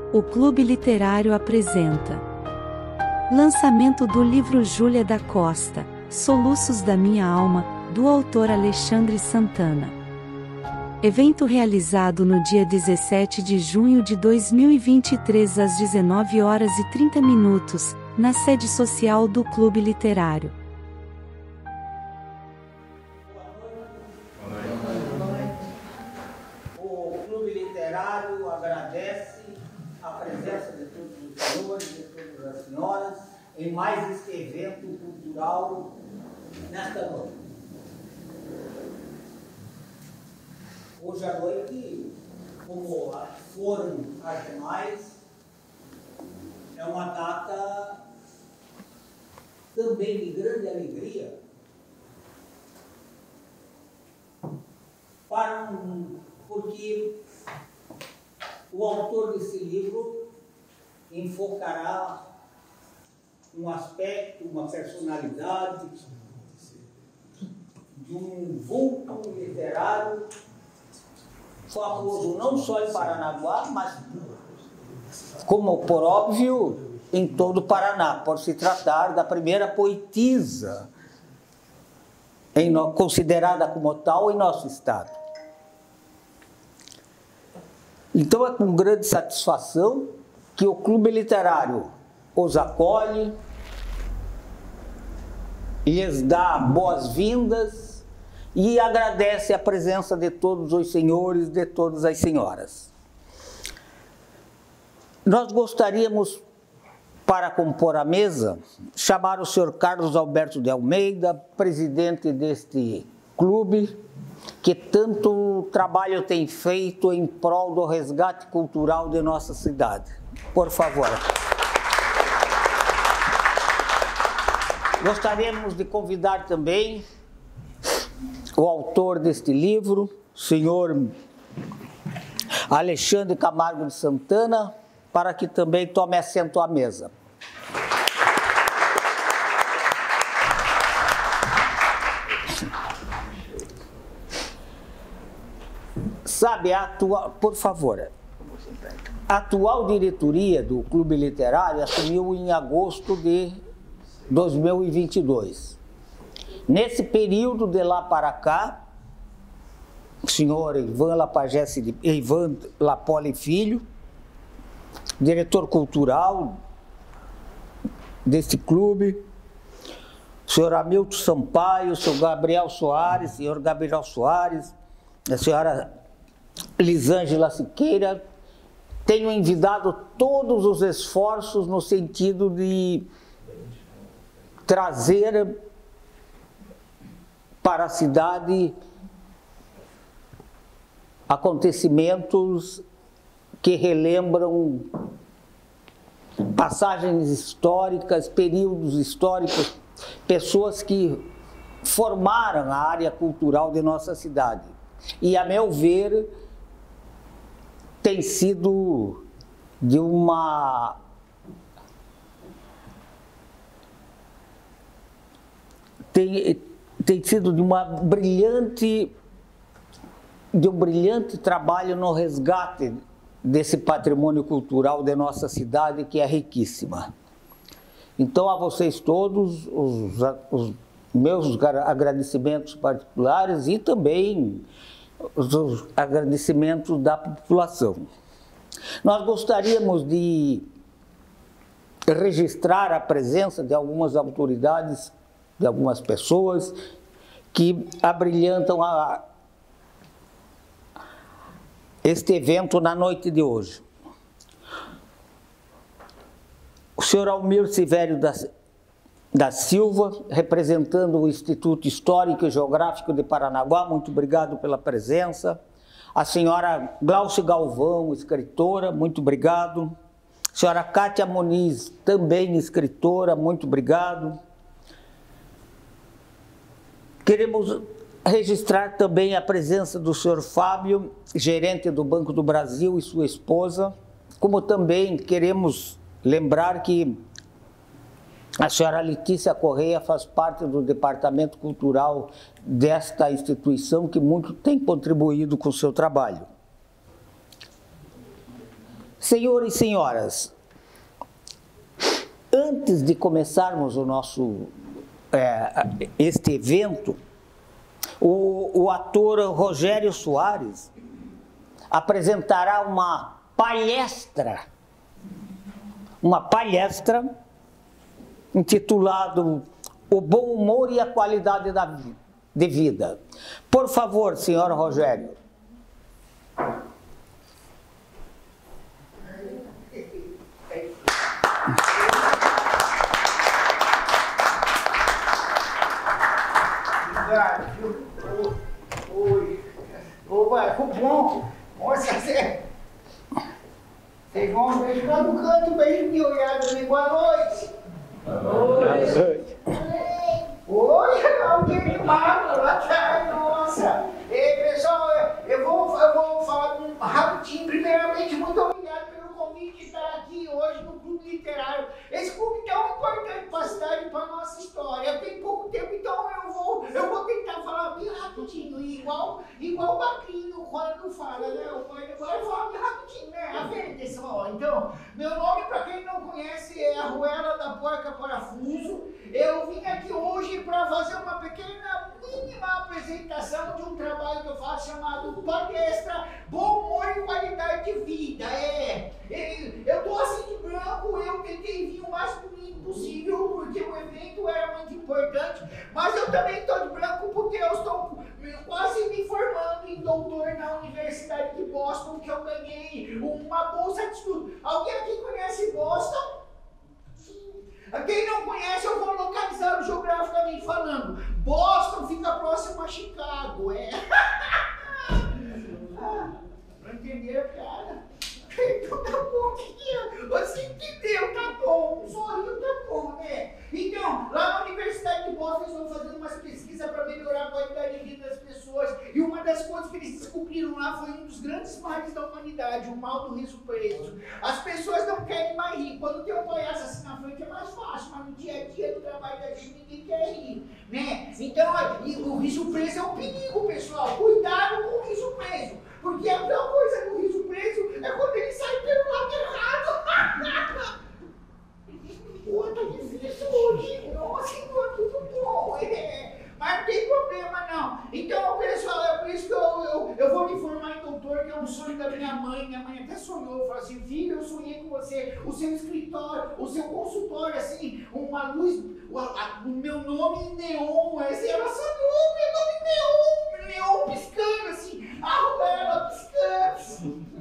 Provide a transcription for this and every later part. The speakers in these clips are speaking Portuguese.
O Clube Literário apresenta lançamento do livro Júlia da Costa, Soluços da Minha Alma, do autor Alexandre Santana. Evento realizado no dia 17 de junho de 2023 às 19h30, na sede social do Clube Literário. O Clube Literário agradece a presença de todos os senhores e de todas as senhoras em mais este evento cultural nesta noite. Hoje à noite, como foram as demais, é uma data também de grande alegria porque o autor desse livro enfocará um aspecto, uma personalidade de um vulto literário famoso não só em Paranaguá, mas, como por óbvio, em todo o Paraná, por se tratar da primeira poetisa considerada como tal em nosso estado. Então é com grande satisfação que o Clube Literário os acolhe, lhes dá boas-vindas e agradece a presença de todos os senhores, de todas as senhoras. Nós gostaríamos, para compor a mesa, chamar o senhor Carlos Alberto de Almeida, presidente deste clube, que tanto trabalho tem feito em prol do resgate cultural de nossa cidade. Por favor. Gostaríamos de convidar também o autor deste livro, o senhor Alexandre Camargo de Santana, para que também tome assento à mesa. Sabe, por favor, a atual diretoria do Clube Literário assumiu em agosto de 2022. Nesse período de lá para cá, o senhor Ivan Lapoli Filho, diretor cultural deste clube, o senhor Hamilton Sampaio, o senhor Gabriel Soares, a senhora Lisângela Siqueira, tenho envidado todos os esforços no sentido de trazer para a cidade acontecimentos que relembram passagens históricas, períodos históricos, pessoas que formaram a área cultural de nossa cidade. E, a meu ver, tem sido de uma um brilhante trabalho no resgate desse patrimônio cultural de nossa cidade, que é riquíssima. Então, a vocês todos, os meus agradecimentos particulares e também os agradecimentos da população. Nós gostaríamos de registrar a presença de algumas autoridades, de algumas pessoas que abrilhantam este evento na noite de hoje. O senhor Almir Sivério da Silva, representando o Instituto Histórico e Geográfico de Paranaguá, muito obrigado pela presença. A senhora Glauce Galvão, escritora, muito obrigado. A senhora Cátia Muniz, também escritora, muito obrigado. Queremos registrar também a presença do senhor Fábio, gerente do Banco do Brasil, e sua esposa, como também queremos lembrar que a senhora Letícia Correia faz parte do departamento cultural desta instituição, que muito tem contribuído com o seu trabalho. Senhores e senhoras, antes de começarmos o nosso este evento, o ator Rogério Soares apresentará uma palestra intitulado O Bom Humor e a Qualidade de Vida. Por favor, senhor Rogério. Bom, vocês vão ver lá no canto bem de olhada, né? Boa noite. Boa noite. Oi, alguém de mapa lá atrás, nossa. Pessoal, eu vou falar rapidinho. Primeiramente, muito obrigado pelo convite de estar aqui hoje no Clube Literário. Esse clube tão importante para a cidade e para a nossa história. Tem pouco tempo, então eu vou tentar falar bem rapidinho, igual o Bacrino quando fala, né? Agora fala bem rapidinho, né? A ver, pessoal. Então, meu nome, para quem não conhece, é Arruela da Porca Parafuso. Eu vim aqui hoje para fazer uma pequena, mínima apresentação de um trabalho que eu faço chamado Palestra Bom Humor e Qualidade de Vida. Eu tô assim de branco, eu tentei vir o mais bonito possível, porque o evento era muito importante, mas eu também tô de branco porque eu estou quase me formando em doutor na Universidade de Boston, que eu ganhei uma bolsa de estudo. Alguém aqui conhece Boston? Quem não conhece, eu vou localizar geograficamente falando. Boston fica próximo a Chicago, Não entenderam, cara? Então tá bom, você entendeu, tá bom, sorriu, tá bom, né? Então, lá na Universidade de Boston, eles estão fazendo umas pesquisas para melhorar a qualidade de vida das pessoas, e uma das coisas que eles descobriram lá foi um dos grandes males da humanidade, o mal do riso preso. As pessoas não querem mais rir. Quando tem um palhaço assim na frente é mais fácil, mas no dia a dia do trabalho da gente ninguém quer rir, né? Então, o riso preso é um perigo, pessoal. Cuidado com o riso preso, porque a pior coisa do riso preso é quando ele sai pelo lado errado. Pô, tá difícil hoje. Nossa, não, tudo bom. Mas não tem problema, não. Então, pessoal, é por isso que eu vou me formar em doutor, que é um sonho da minha mãe. Minha mãe até sonhou, falou assim: filho, eu sonhei com você, o seu escritório, o seu consultório, assim, uma luz, o meu nome neon, assim, ela sonhou, meu nome neon piscando, assim, a Arruela piscando.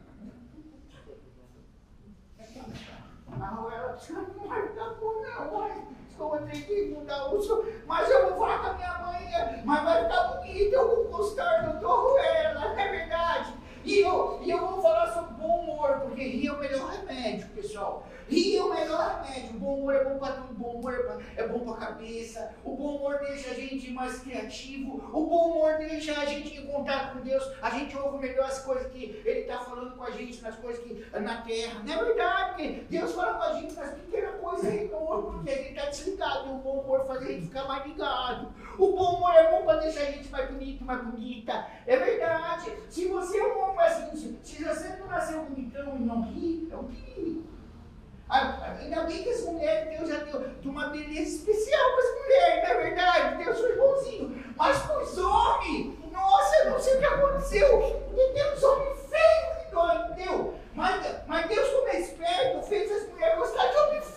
A Arruela piscando, não vai ficar bom, não, eu vou ter que mudar o som, mas eu vou falar com a minha mãe, mas vai ficar bonito, eu vou postar no doutor Arruela, não é verdade? E eu vou falar sobre bom humor, porque rir é o melhor remédio, pessoal. Rir é o melhor remédio. O bom humor é bom para tudo, o bom humor é bom para a cabeça, o bom humor deixa a gente mais criativo, o bom humor deixa a gente em contato com Deus, a gente ouve melhor as coisas que Ele está falando com a gente, nas coisas que na terra. Não é verdade? Porque Deus fala com a gente nas pequenas coisas enormes, porque a gente está desligado, e o bom humor faz a gente ficar mais ligado. O bom humor é bom para deixar a gente mais bonito, mais bonita. É verdade. Se você é um homem assim, se você não nasceu bonitão e não ri, é um perigo. Ainda bem que as mulheres, Deus já deu de uma beleza especial para as mulheres, não é verdade? Deus foi bonzinho. Mas para os homens, nossa, eu não sei o que aconteceu. E tem uns homens feios que dói, entendeu? Mas Deus, como é esperto, fez as mulheres gostar de homem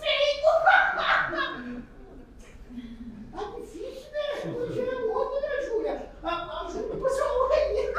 feio. Tá difícil, né? Hoje é outro, né, Júlia? A Júlia passou aí.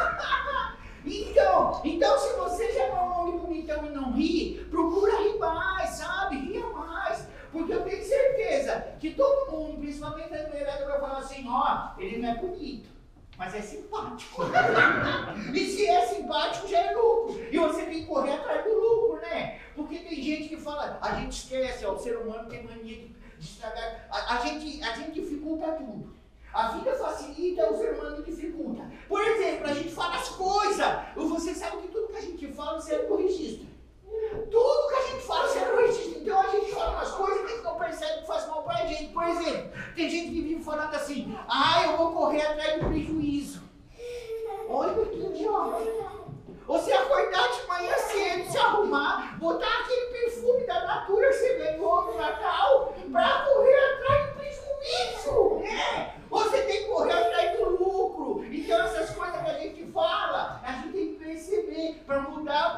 Então, se você já não é um homem bonitão e não ri, procura rir mais, sabe? Ria mais. Porque eu tenho certeza que todo mundo, principalmente a mulherada, vai falar assim: ó, ele não é bonito, mas é simpático. E se é simpático, já é lucro. E você tem que correr atrás do lucro, né? Porque tem gente que fala, a gente esquece, ó, o ser humano tem mania de estragar. A gente dificulta tudo. A vida facilita, o ser humano dificulta. Por exemplo, a gente fala as coisas. Você sabe que tudo que a gente fala serve no registro. Tudo que a gente fala serve no registro. Então a gente fala umas coisas que a gente não percebe que faz mal pra gente. Por exemplo, tem gente que vive falando assim: eu vou correr atrás do prejuízo. Olha que idiota. Você acordar de manhã cedo, se arrumar,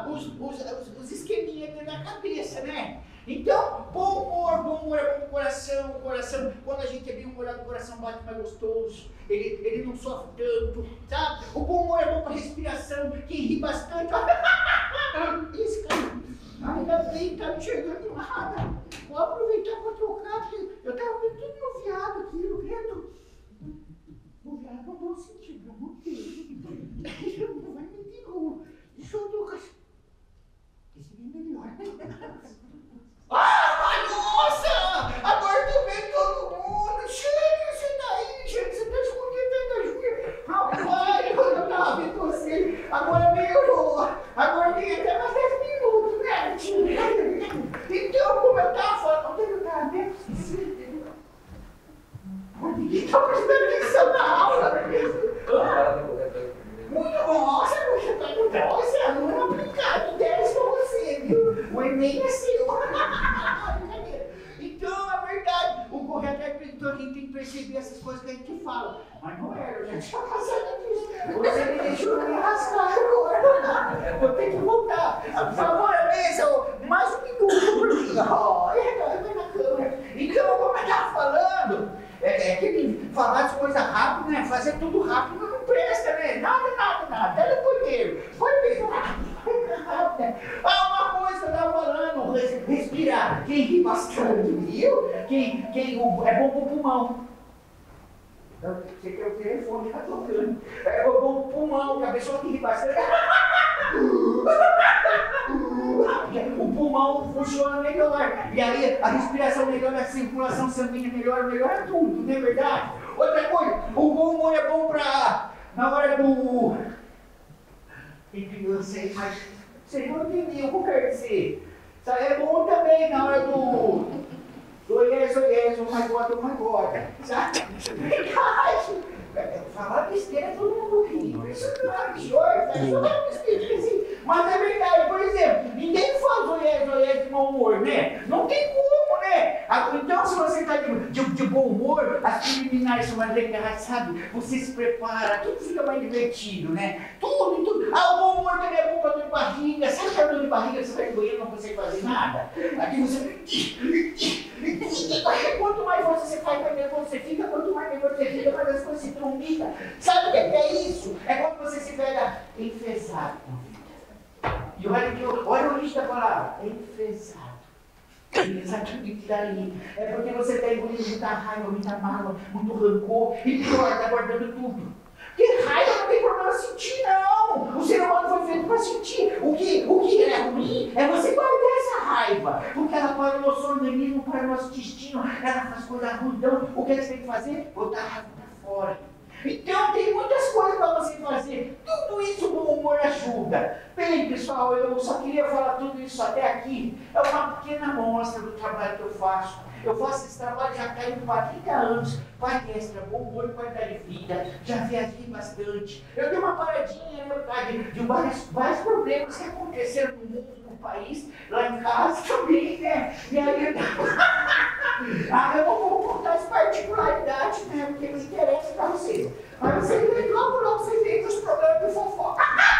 os esqueminhas dentro da cabeça, né? Então, bom humor é bom pro coração, o coração, quando a gente é bem humorado, o coração bate mais gostoso, ele não sofre tanto, sabe? O bom humor é bom pra respiração, quem ri bastante, isso, cara, ainda bem, tá me enxergando nada, vou aproveitar pra trocar, porque eu tava vendo tudo meu viado aqui, no credo. O viado não deu sentido, eu não tenho, não vai me derrubar, deixa eu trocar, esse é melhor, nossa! Agora tô vendo todo mundo! Chega, você tá aí, gente! Você tá escondido dentro da Júlia! Rapaz, quando eu tava vendo você, agora melhorou! Agora tem até mais 10 minutos, né? Então, como eu tava falando, onde eu tava dentro? Esqueci. Ninguém tá prestando atenção na aula, muito bom! Nossa, você tá com 12 alunos aplicados, 10 pra você, viu? O Enem é seu! Então, é verdade, o correto é que a gente tem que perceber essas coisas que a gente fala. Mas não era, eu já tinha passado disso. Você me deixou me arrastar agora. Vou ter que voltar. Por favor, mesa, mais um minuto por mim. Vai na câmera. Então, como eu estava falando, é que falar as coisas rápido, né? Fazer tudo rápido não presta, né? Nada. Até no banheiro. Foi mesmo. Uma coisa que eu estava falando, respirar. Quem ri bastante, viu? Quem é bom pro pulmão. Você quer o telefone, tá tocando. É bom pro pulmão, que a pessoa que ri bastante. O pulmão funciona melhor. E aí a respiração melhora, a circulação sanguínea melhora tudo, não é verdade? Outra coisa, o bom humor é bom pra. Na hora do. Eu sei, mas você não entendeu o que eu quero dizer. Isso aí é bom também na hora do yes, oh my God, sabe? Falar besteira todo mundo ri. Isso não é besteira, assim. Mas é verdade, por exemplo, ninguém faz o yes de mau humor, né? Não tem como, né? Então, se você está de bom humor, as preliminares são mais legais, sabe? Você se prepara, tudo fica mais divertido, né? Tudo. O bom humor também é bom para dor de barriga. Sabe que a dor de barriga você vai doer e não consegue fazer nada? Aqui você. Quanto mais você faz, mais nervoso você fica, quanto mais nervoso você fica, mais as coisas se trombita. Sabe o que é isso? É quando você se pega enfesado com a vida. E olha o lixo da palavra, enfesado. Exatamente daí. É porque você está engolindo muita raiva, muita mágoa, muito rancor, e pior, está guardando tudo. Porque raiva não tem problema sentir, não. O ser humano foi feito para sentir. O que é ruim é você guardar essa raiva. Porque ela para o nosso organismo, para o nosso intestino, ela faz coisa ruim. Então, o que você tem que fazer? Botar a raiva para fora. Então, tem muitas coisas para você fazer. Tudo isso o bom humor ajuda. Bem, pessoal, eu só queria falar tudo isso até aqui. É uma pequena amostra do trabalho que eu faço. Eu faço esse trabalho já caindo para 30 anos, palestra, bom humor e qualidade de vida, já viajei bastante. Eu dei uma paradinha, na verdade, de vários problemas que aconteceram no mundo, no país, lá em casa também, né? E aí eu não vou contar as particularidades, né? Porque me interessa para vocês. Mas vocês veem logo vocês veem os problemas de fofoca.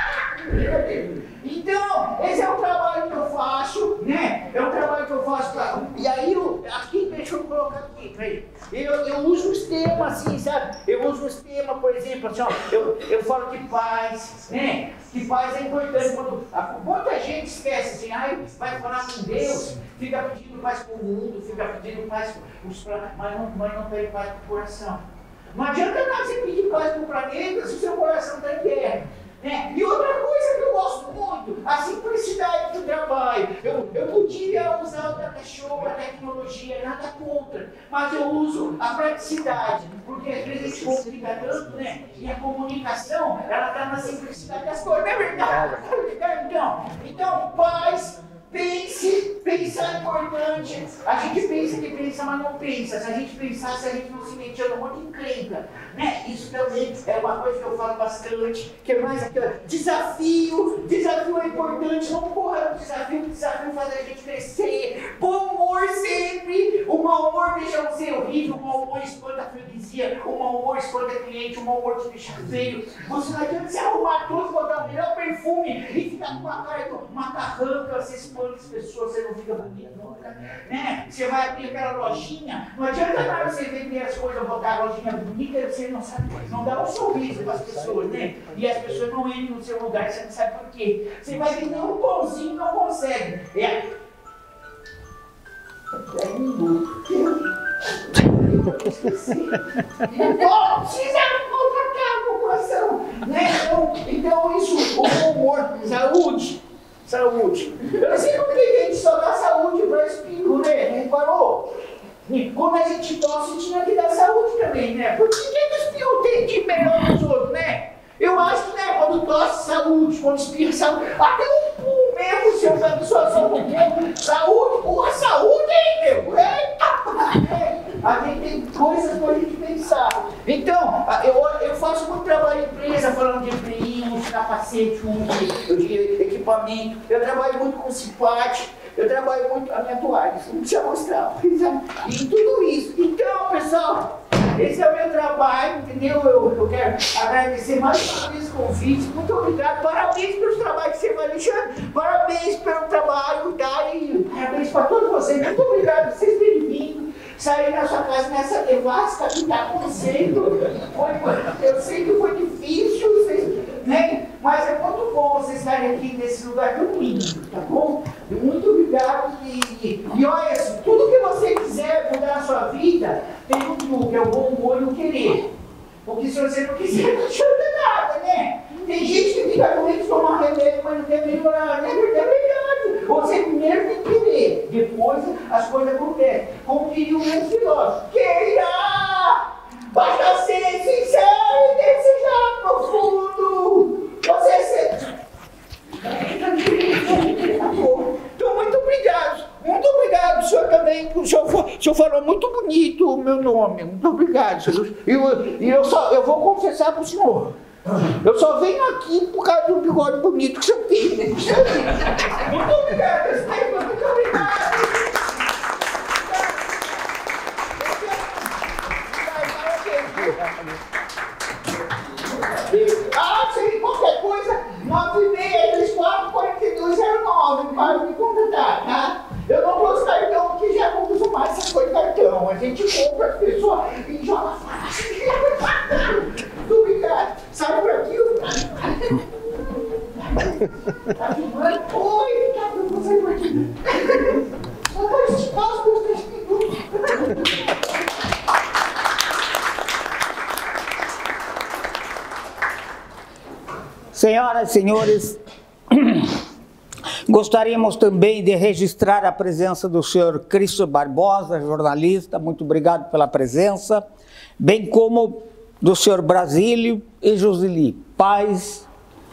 Então, esse é o trabalho que eu faço, né? É o trabalho que eu faço pra... E aí, aqui, deixa eu colocar aqui, peraí. Eu uso os temas assim, sabe? Eu uso os temas, por exemplo, assim, ó, eu falo de paz, né? Que paz é importante. Muita gente esquece assim, ai, vai falar com Deus, fica pedindo paz pro mundo, fica pedindo paz mas não pede paz pro coração. Não adianta nada você pedir paz pro planeta se o seu coração está em guerra. E outra coisa que eu gosto muito, a simplicidade do trabalho. Eu podia usar o data show, a tecnologia, nada contra, mas eu uso a praticidade, porque às vezes a gente complica tanto, né? E a comunicação, ela está na simplicidade das coisas, não é verdade? Então, paz. Pensar é importante. A gente pensa que pensa, mas não pensa. Se a gente pensasse, a gente não se metia num monte de encrenca, né? Isso também é uma coisa que eu falo bastante. Que é mais aqui, ó. Desafio é importante. Não corra no desafio, o desafio faz a gente crescer. Bom humor sempre. O mau mau humor deixa você horrível, o mau humor espanta a freguesia, o mau humor espanta cliente, o mau humor te deixa feio. Você não adianta se arrumar tudo, botar o melhor perfume e ficar com uma cara de macarrão, que você espanta as pessoas, você não fica bonito nunca, né? Você vai abrir aquela lojinha, não adianta nada você vender as coisas, botar a lojinha bonita e você não sabe, não dá um sorriso para as pessoas, né? E as pessoas não entram no seu lugar, você não sabe por quê. Você vai vender um pãozinho e não consegue. Precisa contratar a população, né? Então isso, o bom humor, saúde. Eu não sei como que a gente só dá saúde para espirro, né? Reparou? E quando a gente tosse, tinha que dar saúde também, né? Porque quem que espirro tem de melhor dos outros, né? Eu acho que, né, quando tosse, saúde, quando espirra, saúde. Até o pum mesmo, se eu a pessoa só no pum, saúde, porra, saúde, hein, meu? Eita! A gente tem coisas pra gente pensar. Então, eu faço muito trabalho em empresa, falando de EPI, uns capacetes, de equipamento. Eu trabalho muito com CIPAT, eu trabalho muito a minha toalha, isso não precisa mostrar. E tudo isso. Então, pessoal, esse é o meu trabalho, entendeu? Eu quero agradecer mais uma vez o convite. Muito obrigado. Parabéns pelos trabalhos que você vai, Alexandre. Parabéns pelo trabalho, tá? E parabéns para todos vocês. Muito obrigado por vocês terem vindo. Sair da sua casa nessa devasta que está acontecendo. Eu sei que foi difícil, né? Mas é muito bom vocês estarem aqui nesse lugar tão lindo, tá bom? Muito obrigado. E olha, tudo que você quiser mudar na sua vida, tem um truque, é o bom humor e o querer. Porque se você não quiser, não adianta nada, né? Tem gente que fica doente, toma remédio, mas não quer melhorar, né? Porque é verdade. Você primeiro tem que querer, depois as coisas acontecem. Como diria o meu filósofo, queira! Basta ser sincero e desejar profundo. Então, muito obrigado. Muito obrigado, o senhor também. O senhor falou muito bonito o meu nome. Muito obrigado, senhor. E eu vou confessar para o senhor. Eu só venho aqui por causa do bigode bonito que o senhor tem. Muito obrigado, Esteban. Muito obrigado. Sim, qualquer coisa, 96344209, para me contratar, tá? Eu não dou os cartão, porque já não uso mais essas coisas de cartão. A gente compra as pessoas e joga fora. Muito obrigado. Sai por aqui. Tá filmando? Oi, tá, eu vou sair por aqui. Só vou esticar os meus 3 minutos. Senhoras e senhores, gostaríamos também de registrar a presença do senhor Cristo Barbosa, jornalista, muito obrigado pela presença, bem como do senhor Brasílio e Joseli, pais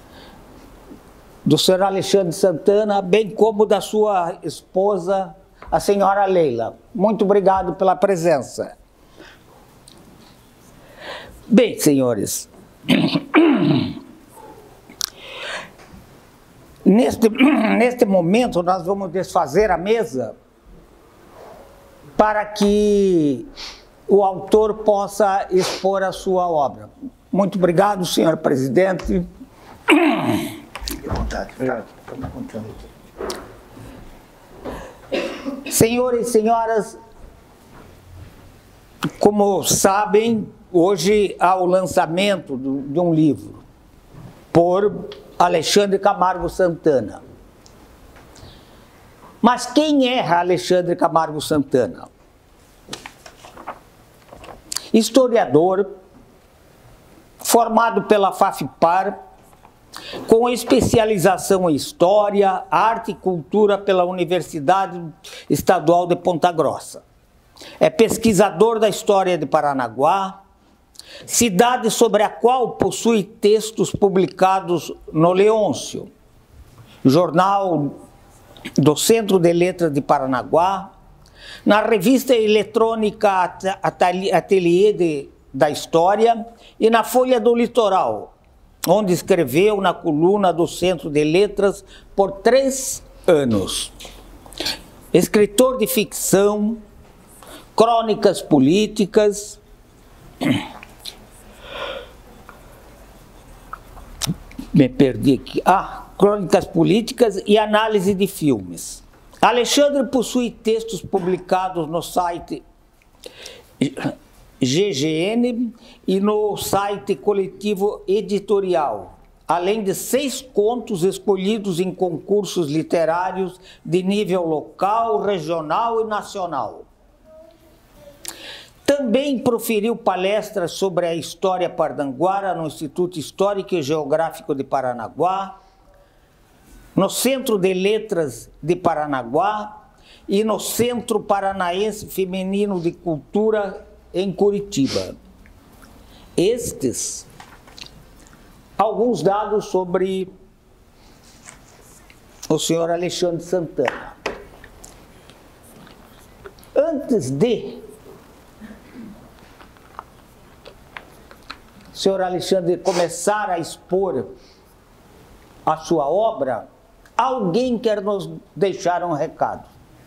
do senhor Alexandre Santana, bem como da sua esposa, a senhora Leila. Muito obrigado pela presença. Bem, senhores, neste momento nós vamos desfazer a mesa para que o autor possa expor a sua obra. Muito obrigado, senhor presidente. Fique à vontade, tá? Estamos contando aqui. Senhores e senhoras, como sabem, hoje há o lançamento de um livro por Alexandre Camargo Santana. Mas quem é Alexandre Camargo Santana? Historiador, formado pela FAFPAR, com especialização em História, Arte e Cultura pela Universidade Estadual de Ponta Grossa. É pesquisador da história de Paranaguá, cidade sobre a qual possui textos publicados no Leôncio, jornal do Centro de Letras de Paranaguá, na revista eletrônica Ateliê da História e na Folha do Litoral, onde escreveu na coluna do Centro de Letras por 3 anos. Escritor de ficção, crônicas políticas, me perdi aqui, crônicas políticas e análise de filmes. Alexandre possui textos publicados no site GGN e no site Coletivo Editorial, além de 6 contos escolhidos em concursos literários de nível local, regional e nacional. Também proferiu palestras sobre a história pardanguara no Instituto Histórico e Geográfico de Paranaguá, no Centro de Letras de Paranaguá e no Centro Paranaense Feminino de Cultura em Curitiba. Estes, alguns dados sobre o senhor Alexandre Santana. Antes de o senhor Alexandre começar a expor a sua obra, alguém quer nos deixar um recado.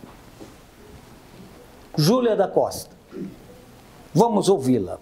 Júlia da Costa. Vamos ouvi-la.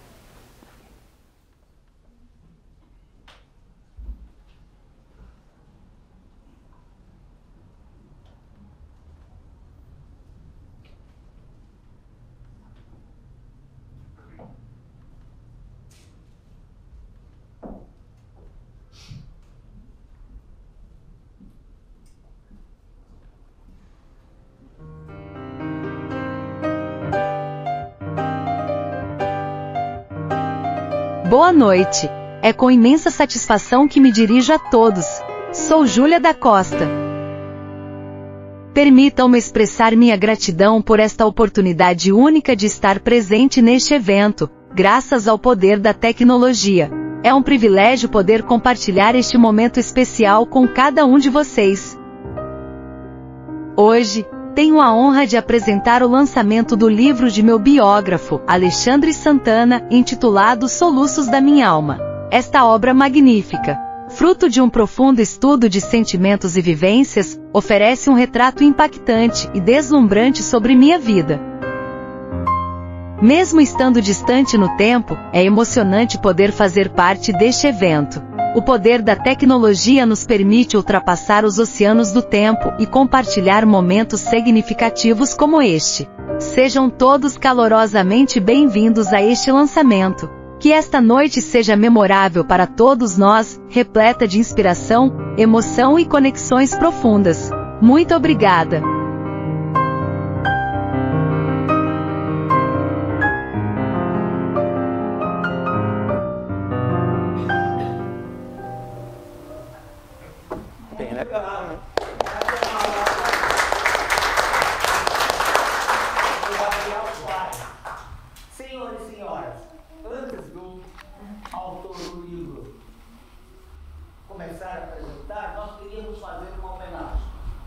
Boa noite. É com imensa satisfação que me dirijo a todos. Sou Júlia da Costa. Permitam-me expressar minha gratidão por esta oportunidade única de estar presente neste evento, graças ao poder da tecnologia. É um privilégio poder compartilhar este momento especial com cada um de vocês. Hoje, tenho a honra de apresentar o lançamento do livro de meu biógrafo, Alexandre Santana, intitulado Soluços da Minha Alma. Esta obra magnífica, fruto de um profundo estudo de sentimentos e vivências, oferece um retrato impactante e deslumbrante sobre minha vida. Mesmo estando distante no tempo, é emocionante poder fazer parte deste evento. O poder da tecnologia nos permite ultrapassar os oceanos do tempo e compartilhar momentos significativos como este. Sejam todos calorosamente bem-vindos a este lançamento. Que esta noite seja memorável para todos nós, repleta de inspiração, emoção e conexões profundas. Muito obrigada! Senhores e senhoras, antes do autor do livro começar a apresentar, nós queríamos fazer uma homenagem.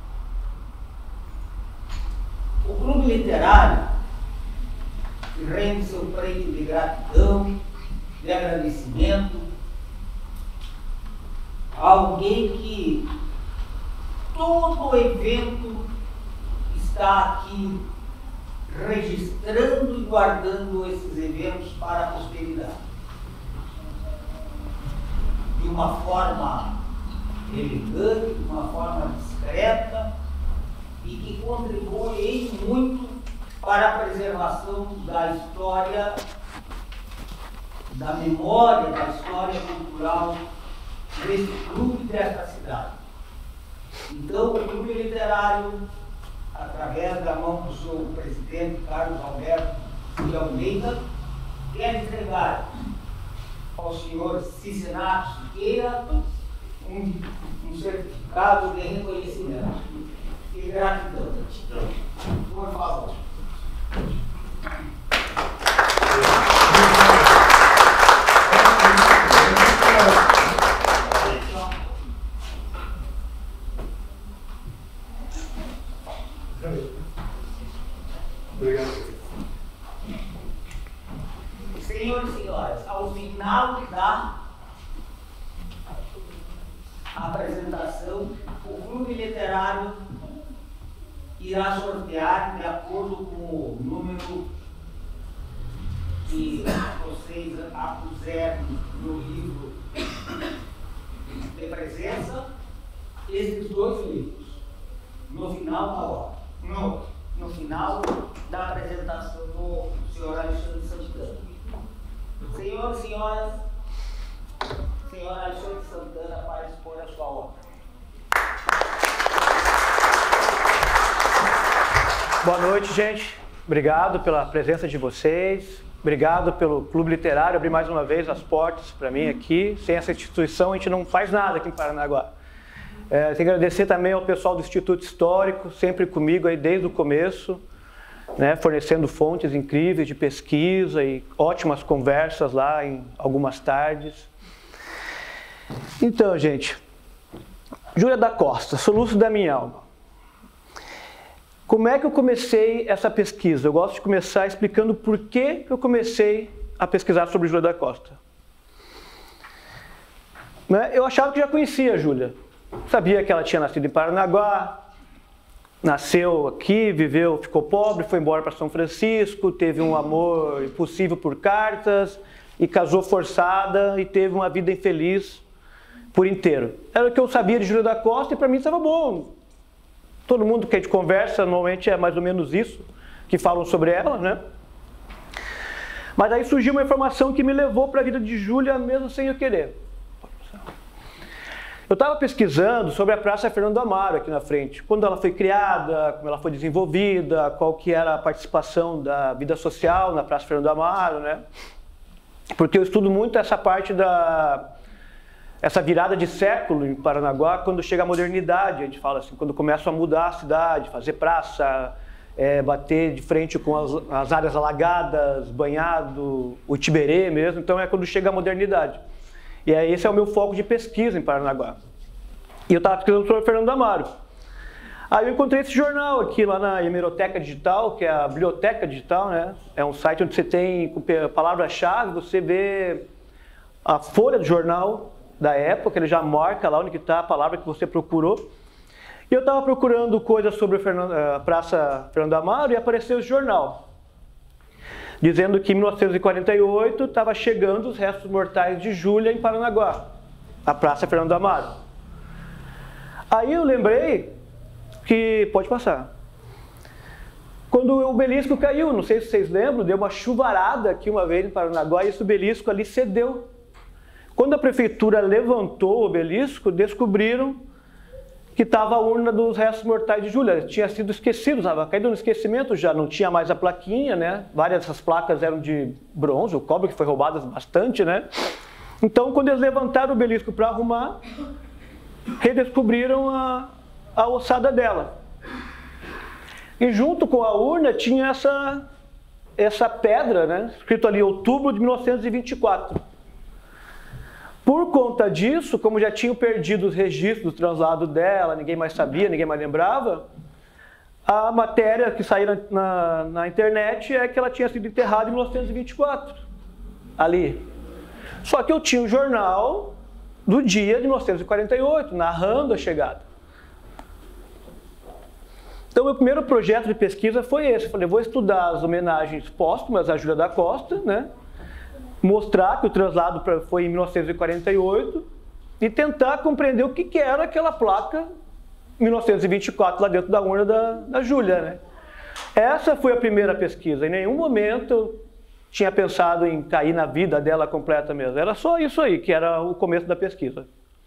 O Clube Literário rende seu prêmio de gratidão, de agradecimento a alguém que todo o evento está aqui registrando e guardando esses eventos para a posteridade. De uma forma elegante, de uma forma discreta e que contribui muito para a preservação da história, da memória, da história cultural desse clube desta cidade. Então, o Clube Literário, através da mão do seu presidente, Carlos Alberto de Almeida, quer entregar ao senhor Cicenato Siqueira um certificado de reconhecimento e gratidão. Por favor. Obrigado. Senhores e senhoras, ao final da apresentação, o Clube Literário irá sortear, de acordo com o número que vocês apuseram no livro de presença, esses dois livros, no final da apresentação do senhor Alexandre Santana. Senhor e senhoras, senhor Alexandre Santana para expor a sua obra. Boa noite, gente. Obrigado pela presença de vocês. Obrigado pelo Clube Literário abrir mais uma vez as portas para mim aqui. Sem essa instituição, a gente não faz nada aqui em Paranaguá. Tenho que agradecer também ao pessoal do Instituto Histórico, sempre comigo aí desde o começo, né, fornecendo fontes incríveis de pesquisa e ótimas conversas lá em algumas tardes. Então, gente, Júlia da Costa, Soluços da Minha Alma. Como é que eu comecei essa pesquisa? Eu gosto de começar explicando por que eu comecei a pesquisar sobre Júlia da Costa. Eu achava que já conhecia a Júlia. Sabia que ela tinha nascido em Paranaguá, nasceu aqui, viveu, ficou pobre, foi embora para São Francisco, teve um amor impossível por cartas e casou forçada e teve uma vida infeliz por inteiro. Era o que eu sabia de Júlia da Costa e para mim estava bom. Todo mundo que a gente conversa, normalmente é mais ou menos isso, que falam sobre ela, né? Mas aí surgiu uma informação que me levou para a vida de Júlia mesmo sem eu querer. Eu estava pesquisando sobre a Praça Fernando Amaro aqui na frente, quando ela foi criada, como ela foi desenvolvida, qual que era a participação da vida social na Praça Fernando Amaro, né? Porque eu estudo muito essa parte essa virada de século em Paranaguá, quando chega a modernidade, a gente fala assim, quando começam a mudar a cidade, fazer praça, bater de frente com as áreas alagadas, banhado, o Tiberê mesmo, então é quando chega a modernidade. E aí esse é o meu foco de pesquisa em Paranaguá. E eu estava pesquisando sobre Fernando Amaro. Aí eu encontrei esse jornal aqui lá na Hemeroteca Digital, que é a Biblioteca Digital, né? É um site onde você tem, com palavra-chave, você vê a folha do jornal da época, ele já marca lá onde está a palavra que você procurou. E eu estava procurando coisas sobre a Praça Fernando Amaro e apareceu esse jornal, dizendo que em 1948 estava chegando os restos mortais de Júlia em Paranaguá, a Praça Fernando Amaro. Aí eu lembrei que, pode passar, quando o obelisco caiu, não sei se vocês lembram, deu uma chuvarada aqui uma vez em Paranaguá e esse obelisco ali cedeu. Quando a prefeitura levantou o obelisco, descobriram que estava a urna dos restos mortais de Júlia. Tinha sido esquecido, estava caído no esquecimento já, não tinha mais a plaquinha, né? Várias dessas placas eram de bronze, o cobre que foi roubado bastante, né? Então, quando eles levantaram o obelisco para arrumar, redescobriram a ossada dela. E junto com a urna tinha essa pedra, né? Escrito ali, outubro de 1924. Por conta disso, como já tinham perdido os registros do translado dela, ninguém mais sabia, ninguém mais lembrava, a matéria que saiu na internet é que ela tinha sido enterrada em 1924, ali. Só que eu tinha o jornal do dia de 1948, narrando a chegada. Então, meu primeiro projeto de pesquisa foi esse. Eu falei, vou estudar as homenagens póstumas à Júlia da Costa, né? Mostrar que o translado foi em 1948 e tentar compreender o que era aquela placa 1924 lá dentro da urna da Júlia, né? Essa foi a primeira pesquisa. Em nenhum momento eu tinha pensado em cair na vida dela completa mesmo. Era só isso aí, que era o começo da pesquisa.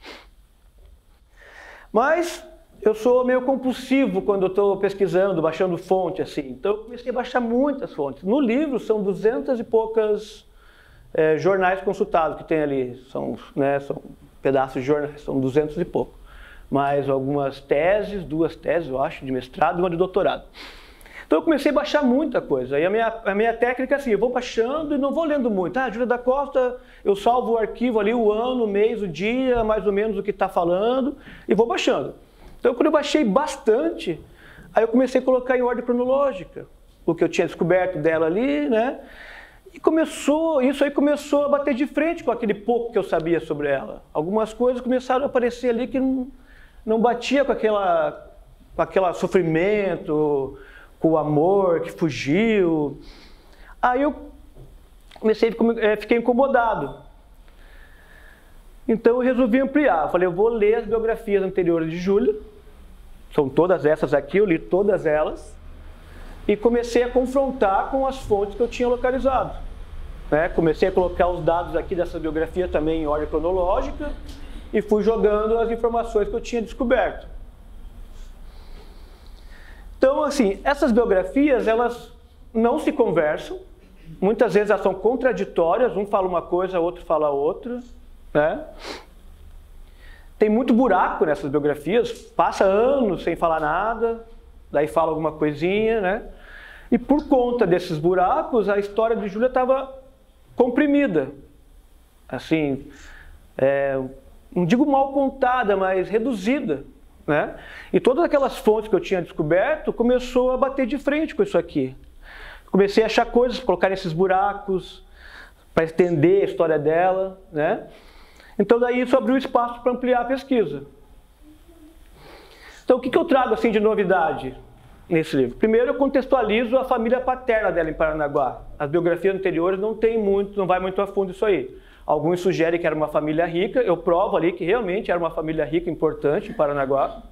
Mas eu sou meio compulsivo quando eu estou pesquisando, baixando fonte, assim. Então eu comecei a baixar muitas fontes. No livro são 200 e poucas jornais consultados que tem ali, são pedaços de jornais, são 200 e pouco. Mais algumas teses, 2 teses, eu acho, de mestrado e uma de doutorado. Então eu comecei a baixar muita coisa. E a minha técnica é assim, eu vou baixando e não vou lendo muito. Júlia da Costa, eu salvo o arquivo ali, o ano, o mês, o dia, mais ou menos o que está falando, e vou baixando. Então quando eu baixei bastante, aí eu comecei a colocar em ordem cronológica o que eu tinha descoberto dela ali, né? E isso aí começou a bater de frente com aquele pouco que eu sabia sobre ela. Algumas coisas começaram a aparecer ali que não batia com aquele sofrimento, com o amor que fugiu. Aí eu fiquei incomodado. Então eu resolvi ampliar. Eu falei, eu vou ler as biografias anteriores de Júlia. São todas essas aqui, eu li todas elas. E comecei a confrontar com as fontes que eu tinha localizado. Né? Comecei a colocar os dados aqui dessa biografia também em ordem cronológica e fui jogando as informações que eu tinha descoberto. Então, assim, essas biografias, elas não se conversam. Muitas vezes elas são contraditórias, um fala uma coisa, outro fala outra. Né? Tem muito buraco nessas biografias, passa anos sem falar nada, daí fala alguma coisinha, né? E por conta desses buracos, a história de Júlia estava comprimida. Assim, não digo mal contada, mas reduzida. Né? E todas aquelas fontes que eu tinha descoberto começou a bater de frente com isso aqui. Comecei a achar coisas para colocar nesses buracos, para entender a história dela. Né? Então daí isso abriu espaço para ampliar a pesquisa. Então o que eu trago assim de novidade nesse livro? Primeiro eu contextualizo a família paterna dela em Paranaguá. As biografias anteriores não vai muito a fundo isso aí. Alguns sugerem que era uma família rica, eu provo ali que realmente era uma família rica importante em Paranaguá.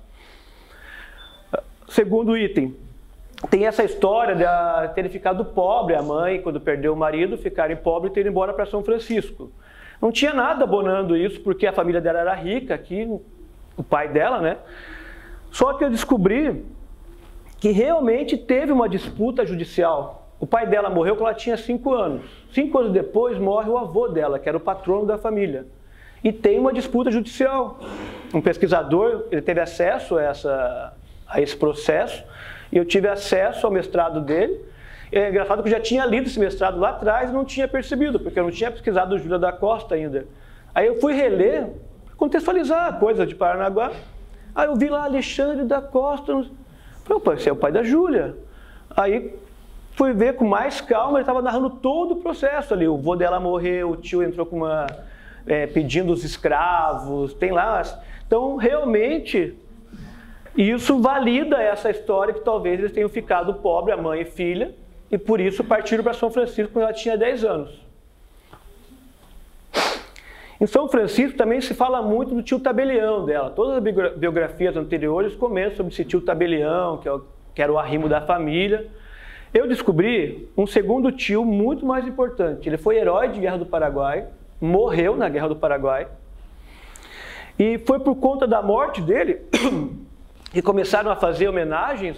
Segundo item, tem essa história de ter ficado pobre, a mãe, quando perdeu o marido, ficarem pobre e ter ido embora para São Francisco. Não tinha nada abonando isso, porque a família dela era rica, aqui, o pai dela, né? Só que eu descobri que realmente teve uma disputa judicial. O pai dela morreu quando ela tinha 5 anos. 5 anos depois morre o avô dela, que era o patrono da família. E tem uma disputa judicial. Um pesquisador, ele teve acesso a esse processo, e eu tive acesso ao mestrado dele. É engraçado que eu já tinha lido esse mestrado lá atrás e não tinha percebido, porque eu não tinha pesquisado o Júlia da Costa ainda. Aí eu fui reler, contextualizar a coisa de Paranaguá. Aí eu vi lá Alexandre da Costa. Falei, opa, esse é o pai da Júlia. Aí fui ver com mais calma, ele estava narrando todo o processo ali. O vô dela morreu, o tio entrou com pedindo os escravos, tem lá. Então, realmente, isso valida essa história que talvez eles tenham ficado pobres, a mãe e filha, e por isso partiram para São Francisco quando ela tinha 10 anos. Em São Francisco também se fala muito do tio Tabelião dela. Todas as biografias anteriores comentam sobre esse tio Tabelião, que era o arrimo da família. Eu descobri um segundo tio muito mais importante. Ele foi herói de Guerra do Paraguai, morreu na Guerra do Paraguai. E foi por conta da morte dele que começaram a fazer homenagens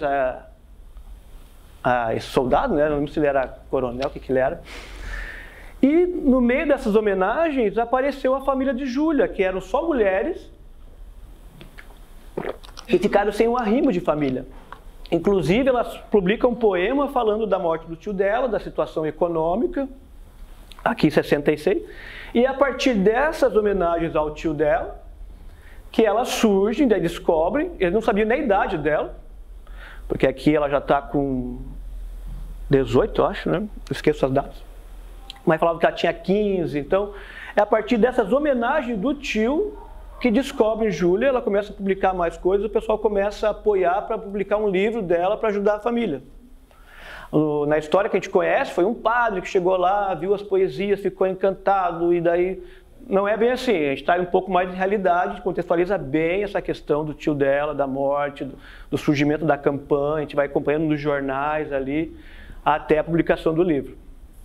a esse soldado, né? Não lembro se ele era coronel, o que ele era. E no meio dessas homenagens apareceu a família de Júlia, que eram só mulheres e ficaram sem um arrimo de família. Inclusive, elas publicam um poema falando da morte do tio dela, da situação econômica, aqui em 66. E a partir dessas homenagens ao tio dela, que elas surgem, daí descobrem, eles não sabiam nem a idade dela, porque aqui ela já está com 18, eu acho, né? Eu esqueço as datas. Mas falavam que ela tinha 15, então é a partir dessas homenagens do tio que descobre Júlia, ela começa a publicar mais coisas, o pessoal começa a apoiar para publicar um livro dela para ajudar a família. Na história que a gente conhece, foi um padre que chegou lá, viu as poesias, ficou encantado, e daí não é bem assim, a gente está um pouco mais de realidade, contextualiza bem essa questão do tio dela, da morte, do surgimento da campanha, a gente vai acompanhando nos jornais ali, até a publicação do livro.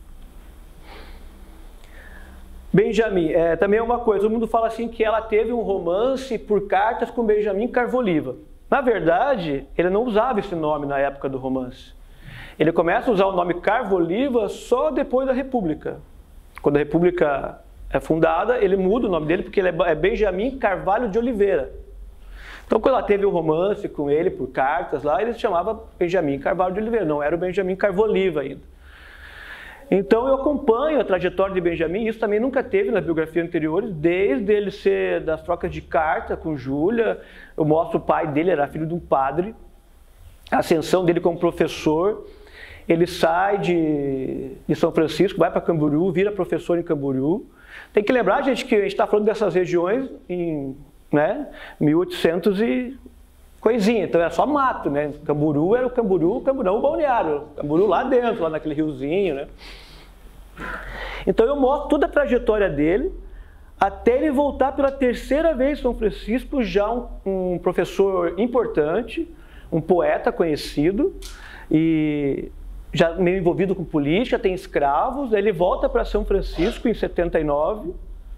Benjamin, também é uma coisa, todo mundo fala assim que ela teve um romance por cartas com Benjamin Carvoliva. Na verdade, ele não usava esse nome na época do romance. Ele começa a usar o nome Carvoliva só depois da República. Quando a República é fundada, ele muda o nome dele porque ele é Benjamin Carvalho de Oliveira. Então, quando ela teve um romance com ele por cartas lá, ele se chamava Benjamin Carvalho de Oliveira, não era o Benjamin Carvoliva ainda. Então eu acompanho a trajetória de Benjamin, isso também nunca teve nas biografias anteriores, desde ele ser das trocas de carta com Júlia, eu mostro o pai dele, era filho de um padre, a ascensão dele como professor, ele sai de São Francisco, vai para Camboriú, vira professor em Camboriú. Tem que lembrar, gente, que a gente está falando dessas regiões em 1800 e coisinha, então era só mato, né? Camboriú era o Camboriú, Camburão o balneário, Camboriú lá dentro, lá naquele riozinho, né? Então eu mostro toda a trajetória dele, até ele voltar pela terceira vez em São Francisco, já um professor importante, um poeta conhecido, e já meio envolvido com política, tem escravos. Aí ele volta para São Francisco em 79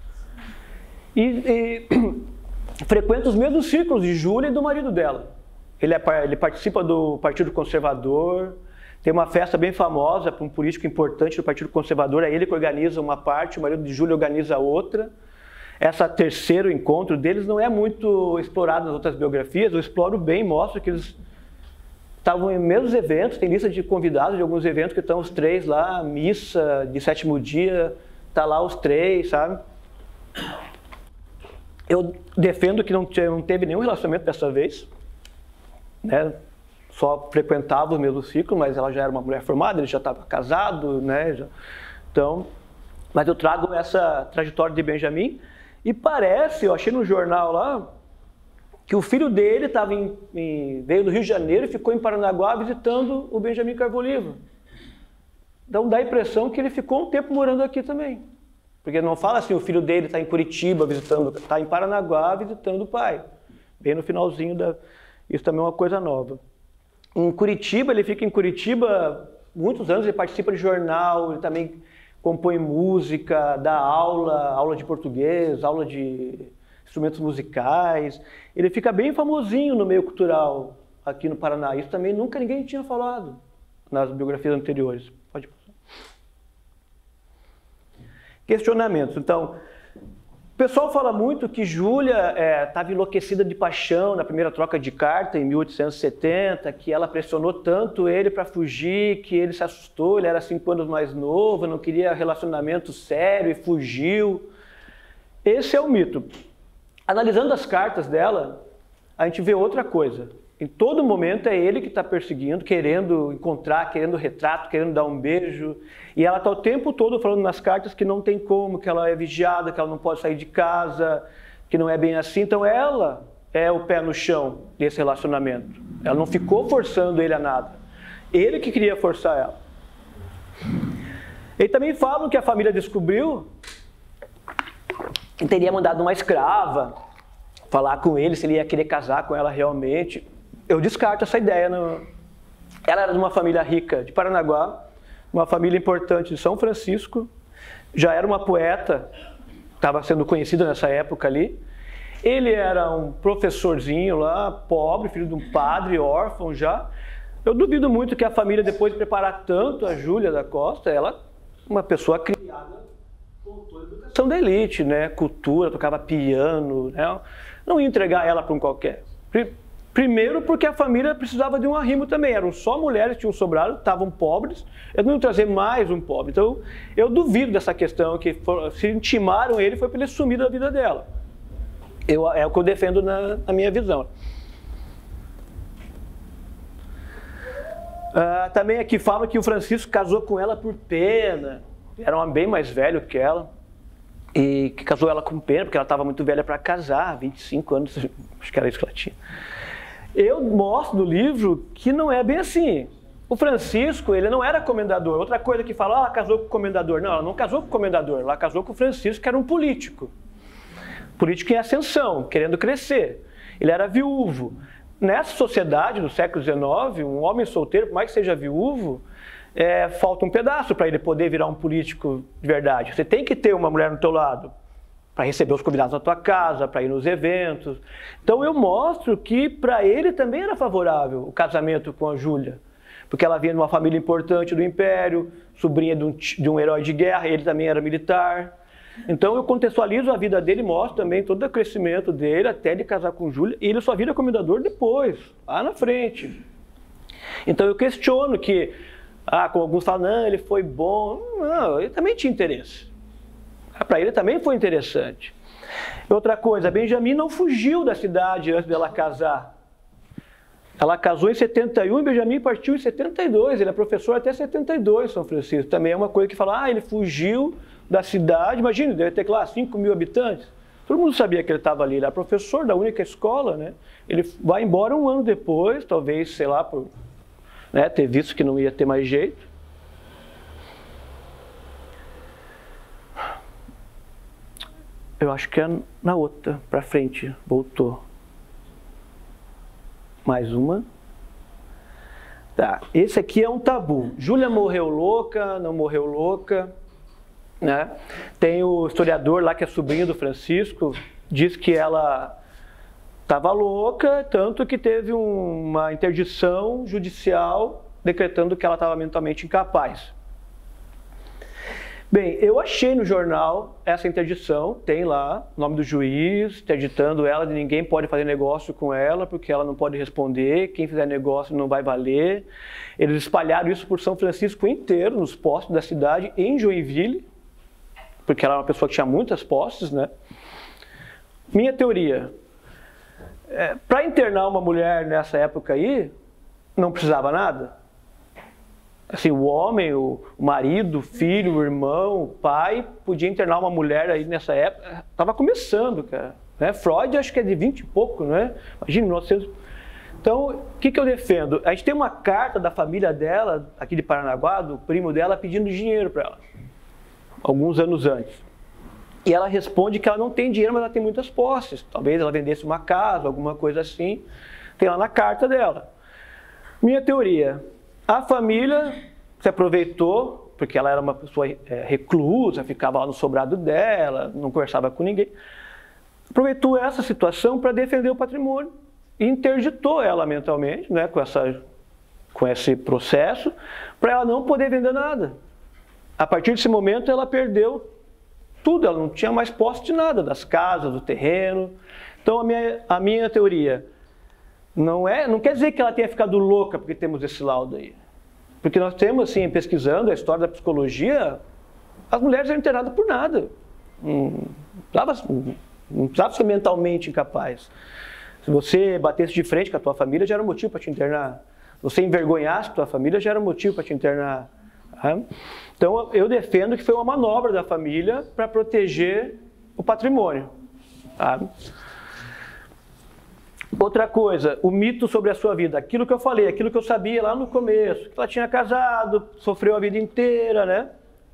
e frequenta os mesmos círculos de Júlia e do marido dela. Ele participa do Partido Conservador, tem uma festa bem famosa para um político importante do Partido Conservador, é ele que organiza uma parte, o marido de Júlia organiza outra. Esse terceiro encontro deles não é muito explorado nas outras biografias, eu exploro bem, mostro que eles estavam em mesmos eventos, tem lista de convidados de alguns eventos que estão os três lá, missa de sétimo dia, tá lá os três, sabe? Eu defendo que não teve nenhum relacionamento dessa vez, né? Só frequentava o mesmo ciclo, mas ela já era uma mulher formada, ele já estava casado, né? Então, mas eu trago essa trajetória de Benjamin e parece, eu achei no jornal lá, que o filho dele veio do Rio de Janeiro e ficou em Paranaguá visitando o Benjamin Carvolliva. Então dá a impressão que ele ficou um tempo morando aqui também. Porque não fala assim, o filho dele está em Curitiba visitando, está em Paranaguá visitando o pai. Bem no finalzinho isso também é uma coisa nova. Em Curitiba, ele fica em Curitiba muitos anos, ele participa de jornal, ele também compõe música, dá aula de português, aula de instrumentos musicais. Ele fica bem famosinho no meio cultural aqui no Paraná. Isso também nunca ninguém tinha falado nas biografias anteriores. Pode passar. Questionamentos. Então, o pessoal fala muito que Júlia estava enlouquecida de paixão na primeira troca de carta em 1870, que ela pressionou tanto ele para fugir, que ele se assustou, ele era 5 anos mais novo, não queria relacionamento sério e fugiu. Esse é o mito. Analisando as cartas dela, a gente vê outra coisa. Em todo momento é ele que está perseguindo, querendo encontrar, querendo retrato, querendo dar um beijo. E ela está o tempo todo falando nas cartas que não tem como, que ela é vigiada, que ela não pode sair de casa, que não é bem assim. Então ela é o pé no chão desse relacionamento. Ela não ficou forçando ele a nada. Ele que queria forçar ela. E também falam que a família descobriu que teria mandado uma escrava falar com ele se ele ia querer casar com ela realmente. Eu descarto essa ideia. Ela era de uma família rica de Paranaguá, uma família importante de São Francisco, já era uma poeta, estava sendo conhecida nessa época ali. Ele era um professorzinho lá, pobre, filho de um padre, órfão já. Eu duvido muito que a família, depois de preparar tanto a Júlia da Costa, ela, uma pessoa criada com toda a educação da elite, né? Cultura, tocava piano, né? Não ia entregar ela para um qualquer. Primeiro porque a família precisava de um arrimo também, eram só mulheres que tinham sobrado, estavam pobres, eles não iam trazer mais um pobre. Então eu duvido dessa questão, que se intimaram ele foi para ele sumir da vida dela. É o que eu defendo na minha visão. Também aqui fala que o Francisco casou com ela por pena, era um homem bem mais velho que ela, e que casou ela com pena, porque ela estava muito velha para casar, 25 anos, acho que era isso que ela tinha. Eu mostro no livro que não é bem assim. O Francisco, ele não era comendador. Outra coisa que fala, ela casou com o comendador. Não, ela não casou com o comendador, ela casou com o Francisco, que era um político. Político em ascensão, querendo crescer. Ele era viúvo. Nessa sociedade do século XIX, um homem solteiro, por mais que seja viúvo, falta um pedaço para ele poder virar um político de verdade. Você tem que ter uma mulher no teu lado para receber os convidados na tua casa, para ir nos eventos. Então eu mostro que para ele também era favorável o casamento com a Júlia, porque ela vinha de uma família importante do Império, sobrinha de um herói de guerra, ele também era militar. Então eu contextualizo a vida dele e mostro também todo o crescimento dele até ele casar com Júlia, e ele só vira comendador depois, lá na frente. Então eu questiono que, como alguns falam, não, ele foi bom. Não, ele também tinha interesse. Para ele também foi interessante. Outra coisa, Benjamin não fugiu da cidade antes dela casar. Ela casou em 71 e Benjamin partiu em 72. Ele é professor até 72 em São Francisco. Também é uma coisa que fala, ele fugiu da cidade. Imagina, deve ter lá 5 mil habitantes. Todo mundo sabia que ele estava ali. Ele era professor da única escola, né? Ele vai embora um ano depois, talvez, sei lá, por ter visto que não ia ter mais jeito. Eu acho que é na outra, para frente, voltou. Mais uma. Tá, esse aqui é um tabu. Júlia morreu louca, não morreu louca, né? Tem o historiador lá que é sobrinho do Francisco, diz que ela estava louca, tanto que teve uma interdição judicial decretando que ela estava mentalmente incapaz. Bem, eu achei no jornal essa interdição, tem lá o nome do juiz, interditando ela, de ninguém pode fazer negócio com ela, porque ela não pode responder, quem fizer negócio não vai valer. Eles espalharam isso por São Francisco inteiro, nos postos da cidade, em Joinville, porque ela era uma pessoa que tinha muitas posses, né? Minha teoria, para internar uma mulher nessa época aí, não precisava nada. Assim, o homem, o marido, o filho, o irmão, o pai, podia internar uma mulher aí nessa época. Estava começando, cara. Né? Freud acho que é de 20 e pouco, né? Imagina, 1900. Então, o que eu defendo? A gente tem uma carta da família dela, aqui de Paranaguá, do primo dela, pedindo dinheiro para ela. Alguns anos antes. E ela responde que ela não tem dinheiro, mas ela tem muitas posses. Talvez ela vendesse uma casa, alguma coisa assim. Tem lá na carta dela. Minha teoria... A família se aproveitou, porque ela era uma pessoa reclusa, ficava lá no sobrado dela, não conversava com ninguém. Aproveitou essa situação para defender o patrimônio e interditou ela mentalmente, né, com esse processo, para ela não poder vender nada. A partir desse momento ela perdeu tudo, ela não tinha mais posse de nada, das casas, do terreno. Então a minha teoria... Não quer dizer que ela tenha ficado louca porque temos esse laudo aí. Porque nós temos, assim, pesquisando a história da psicologia, as mulheres eram internadas por nada. Não precisava ser mentalmente incapaz. Se você batesse de frente com a tua família, já era um motivo para te internar. Se você envergonhasse a tua família, já era um motivo para te internar. Tá? Então, eu defendo que foi uma manobra da família para proteger o patrimônio. Tá? Outra coisa, o mito sobre a sua vida, aquilo que eu falei, aquilo que eu sabia lá no começo, que ela tinha casado, sofreu a vida inteira, né?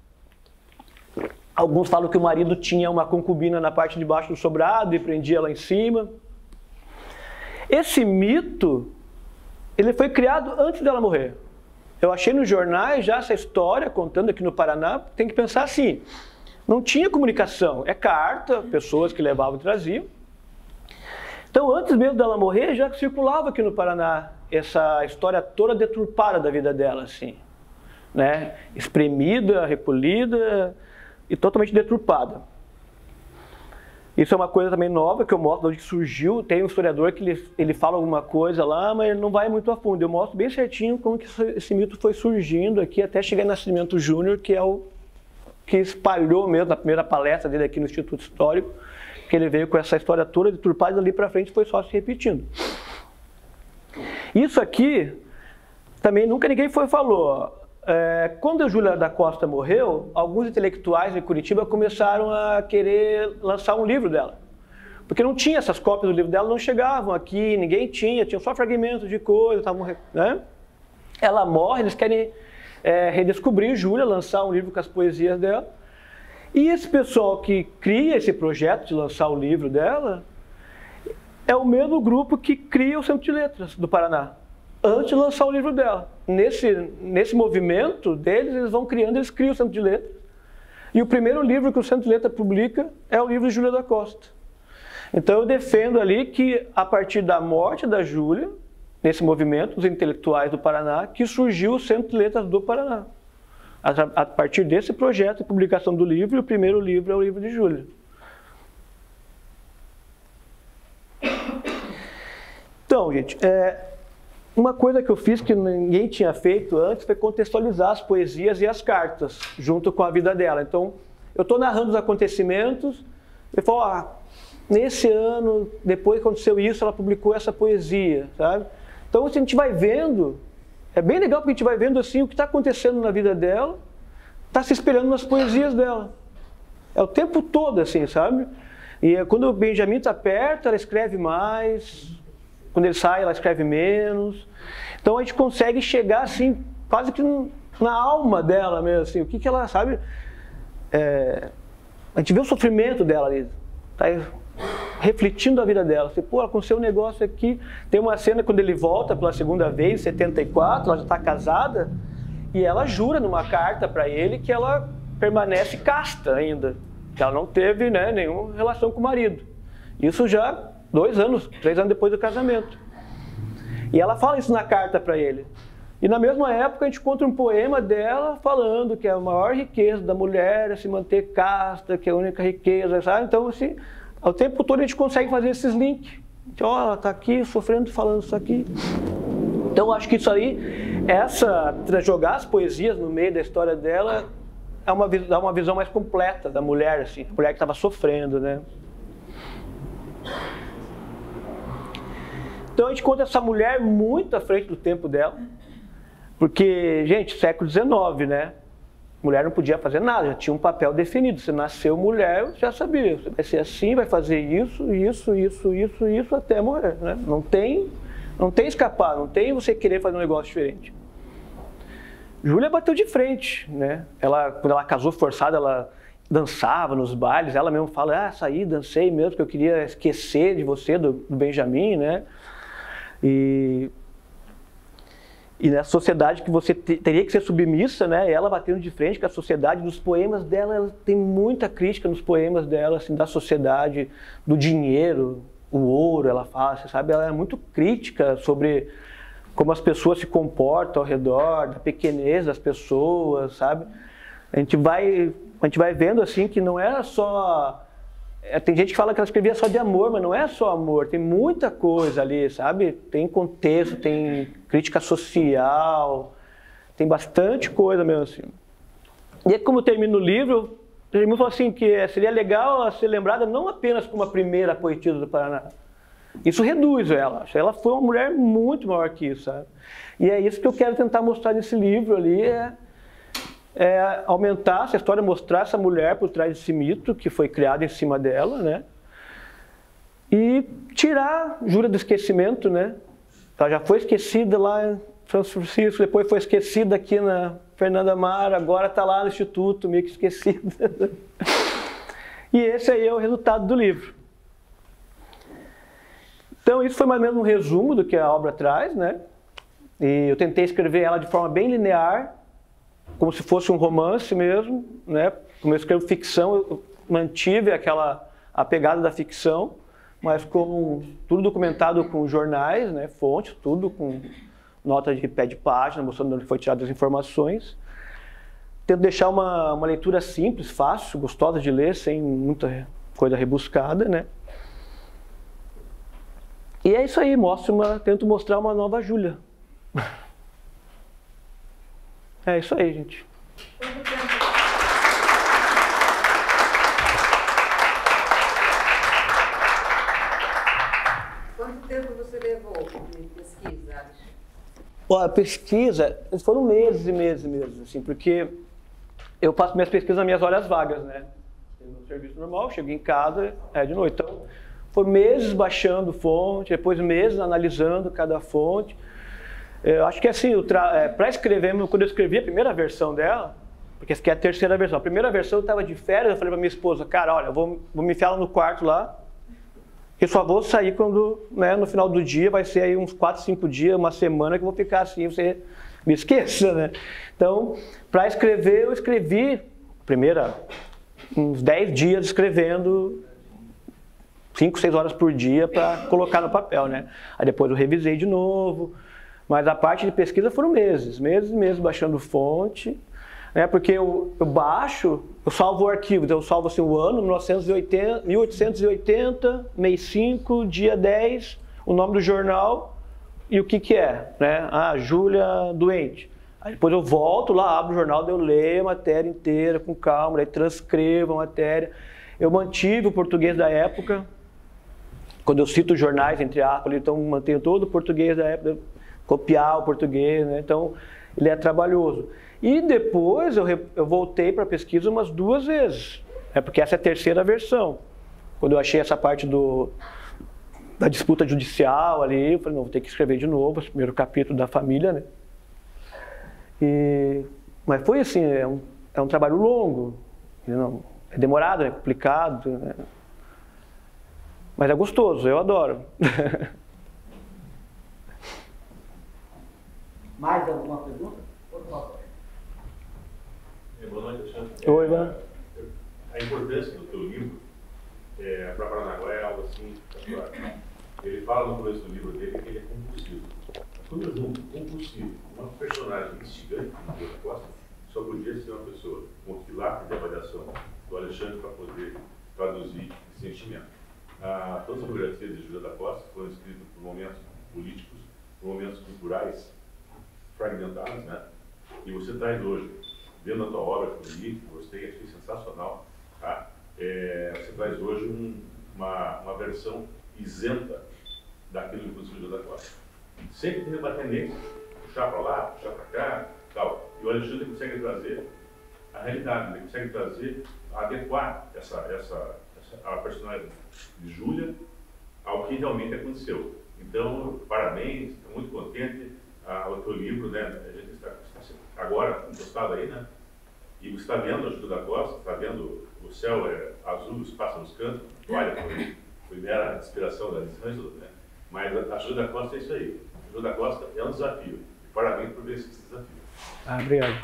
Alguns falam que o marido tinha uma concubina na parte de baixo do sobrado e prendia lá em cima. Esse mito, ele foi criado antes dela morrer. Eu achei nos jornais já essa história, contando aqui no Paraná, tem que pensar assim, não tinha comunicação, é carta, pessoas que levavam e traziam. Então, antes mesmo dela morrer, já circulava aqui no Paraná essa história toda deturpada da vida dela, assim, né? Espremida, repolida e totalmente deturpada. Isso é uma coisa também nova que eu mostro de onde surgiu. Tem um historiador que ele fala alguma coisa lá, mas ele não vai muito a fundo. Eu mostro bem certinho como que esse mito foi surgindo aqui até chegar em Nascimento Júnior, que é o que espalhou mesmo na primeira palestra dele aqui no Instituto Histórico, que ele veio com essa história toda deturpada e dali para frente foi só se repetindo. Isso aqui, também nunca ninguém falou. Quando a Júlia da Costa morreu, alguns intelectuais de Curitiba começaram a querer lançar um livro dela. Porque não tinha essas cópias do livro dela, não chegavam aqui, ninguém tinha só fragmentos de coisas, né? Ela morre, eles querem redescobrir Júlia, lançar um livro com as poesias dela. E esse pessoal que cria esse projeto de lançar o livro dela é o mesmo grupo que cria o Centro de Letras do Paraná, antes de lançar o livro dela. Nesse movimento deles, eles criam o Centro de Letras. E o primeiro livro que o Centro de Letras publica é o livro de Júlia da Costa. Então eu defendo ali que a partir da morte da Júlia, nesse movimento, os intelectuais do Paraná, que surgiu o Centro de Letras do Paraná. A partir desse projeto de publicação do livro, o primeiro livro é o livro de Júlia. Então, gente, uma coisa que eu fiz que ninguém tinha feito antes foi contextualizar as poesias e as cartas, junto com a vida dela. Então, eu estou narrando os acontecimentos, eu falo, nesse ano, depois que aconteceu isso, ela publicou essa poesia, sabe? Então, se a gente vai vendo... É bem legal porque a gente vai vendo assim o que está acontecendo na vida dela, está se espelhando nas poesias dela. É o tempo todo assim, sabe? E quando o Benjamin está perto, ela escreve mais. Quando ele sai, ela escreve menos. Então a gente consegue chegar assim, quase que na alma dela mesmo, assim. O que ela, sabe? A gente vê o sofrimento dela ali. está refletindo a vida dela. Você, pô, aconteceu um negócio aqui. Tem uma cena quando ele volta pela segunda vez, em 74, ela já está casada, e ela jura numa carta para ele que ela permanece casta ainda, que ela não teve, né, nenhuma relação com o marido. Isso já 2 anos, 3 anos depois do casamento. E ela fala isso na carta para ele. E na mesma época a gente encontra um poema dela falando que a maior riqueza da mulher é se manter casta, que é a única riqueza, sabe? Então, assim, ao tempo todo a gente consegue fazer esses links. Ó, ela está aqui sofrendo, falando isso aqui. Então, acho que isso aí, jogar as poesias no meio da história dela, dá uma visão mais completa da mulher, assim, a mulher que estava sofrendo, né? Então a gente conta essa mulher muito à frente do tempo dela, porque, gente, século XIX, né? Mulher não podia fazer nada, já tinha um papel definido. Você nasceu mulher, já sabia, você vai ser assim, vai fazer isso, isso, até morrer, né? Não tem escapar, não tem você querer fazer um negócio diferente. Júlia bateu de frente, né? Quando ela casou forçada, ela dançava nos bailes, ela mesma fala, saí, dancei mesmo, porque eu queria esquecer de você, do Benjamin, né? E nessa sociedade que você teria que ser submissa, né? Ela batendo de frente com a sociedade, nos poemas dela, ela tem muita crítica nos poemas dela, assim, da sociedade, do dinheiro, o ouro, ela fala, você sabe? Ela é muito crítica sobre como as pessoas se comportam ao redor, da pequenez das pessoas, sabe? A gente vai vendo, assim, que não era só... Tem gente que fala que ela escrevia só de amor, mas não é só amor, tem muita coisa ali, sabe? Tem contexto, tem crítica social, tem bastante coisa mesmo assim. E aí, como termina o livro, ele me falou assim que seria legal ela ser lembrada não apenas como a primeira poetisa do Paraná. Isso reduz ela. Ela foi uma mulher muito maior que isso, sabe? E é isso que eu quero tentar mostrar nesse livro ali, aumentar essa história, mostrar essa mulher por trás desse mito que foi criado em cima dela, né? E tirar Júlia do esquecimento, né? Ela já foi esquecida lá em São Francisco, depois foi esquecida aqui na Fernando Amaro, agora está lá no Instituto, meio que esquecida. E esse aí é o resultado do livro. Então isso foi mais ou menos um resumo do que a obra traz, né? E eu tentei escrever ela de forma bem linear, como se fosse um romance mesmo, né? Como eu escrevo ficção, eu mantive a pegada da ficção, mas com tudo documentado com jornais, né? Fontes, tudo com nota de pé de página, mostrando onde foi tirado as informações. Tento deixar uma leitura simples, fácil, gostosa de ler, sem muita coisa rebuscada, né? E é isso aí, tento mostrar uma nova Júlia. É isso aí, gente. Quanto tempo você levou de pesquisa? A pesquisa, foram meses e meses e meses, assim, porque eu faço minhas pesquisas nas minhas horas vagas, né? No serviço normal, chego em casa, de noite. Então, foram meses baixando fonte, depois meses analisando cada fonte. Eu acho que assim, para escrever, quando eu escrevi a primeira versão dela, porque essa aqui é a terceira versão. A primeira versão eu estava de férias, eu falei para minha esposa, cara, olha, eu vou me enfiar lá no quarto lá, e só vou sair quando, né, no final do dia, vai ser aí uns 4, 5 dias, uma semana que eu vou ficar assim, você me esqueça, né? Então, para escrever, eu escrevi, uns 10 dias escrevendo, 5, 6 horas por dia para colocar no papel, né? Aí depois eu revisei de novo. Mas a parte de pesquisa foram meses e meses baixando fonte, né? Porque eu salvo o arquivo, então eu salvo assim, o ano, 1880, mês 5, dia 10, o nome do jornal e o que é, né? Júlia doente. Aí depois eu volto lá, abro o jornal, eu leio a matéria inteira com calma, aí transcrevo a matéria. Eu mantive o português da época, quando eu cito jornais, entre aspas, então mantenho todo o português da época, copiar o português, né? Então ele é trabalhoso. E depois eu voltei para a pesquisa umas 2 vezes, porque essa é a terceira versão. Quando eu achei essa parte da disputa judicial ali, eu falei, não, vou ter que escrever de novo, esse primeiro capítulo da família, né? Mas foi assim, é um trabalho longo, é demorado, é complicado, né? Mas é gostoso, eu adoro. Mais alguma pergunta? Por favor. Boa noite, Alexandre. Oi, Ivan. A importância do teu livro para Paranaguá é algo assim. Ele fala no começo do livro dele que ele é compulsivo. Tudo junto, compulsivo. Uma personagem instigante do Júlio da Costa só podia ser uma pessoa com o pilar de avaliação do Alexandre para poder traduzir esse sentimento. Todas as biografias de Júlio da Costa foram escritas por momentos políticos, por momentos culturais fragmentados, né? E você traz hoje, vendo a tua obra que eu li, gostei, achei sensacional, tá? Você traz hoje uma versão isenta daquilo que você Júlio da Costa. Sempre tem uma tendência, puxar para lá, puxar para cá, tal. E o Alexandre consegue trazer a realidade, ele consegue trazer, adequar a personagem de Júlia ao que realmente aconteceu. Então, parabéns, estou muito contente ao teu livro, né? A gente está agora encostado aí, né? E você está vendo a Júlia da Costa, está vendo o céu azul, os pássaros cantam, olha, foi mera inspiração da Lisângela, né? Mas a Júlia da Costa é isso aí. A Júlia da Costa é um desafio. E parabéns por vencer esse desafio. Obrigado.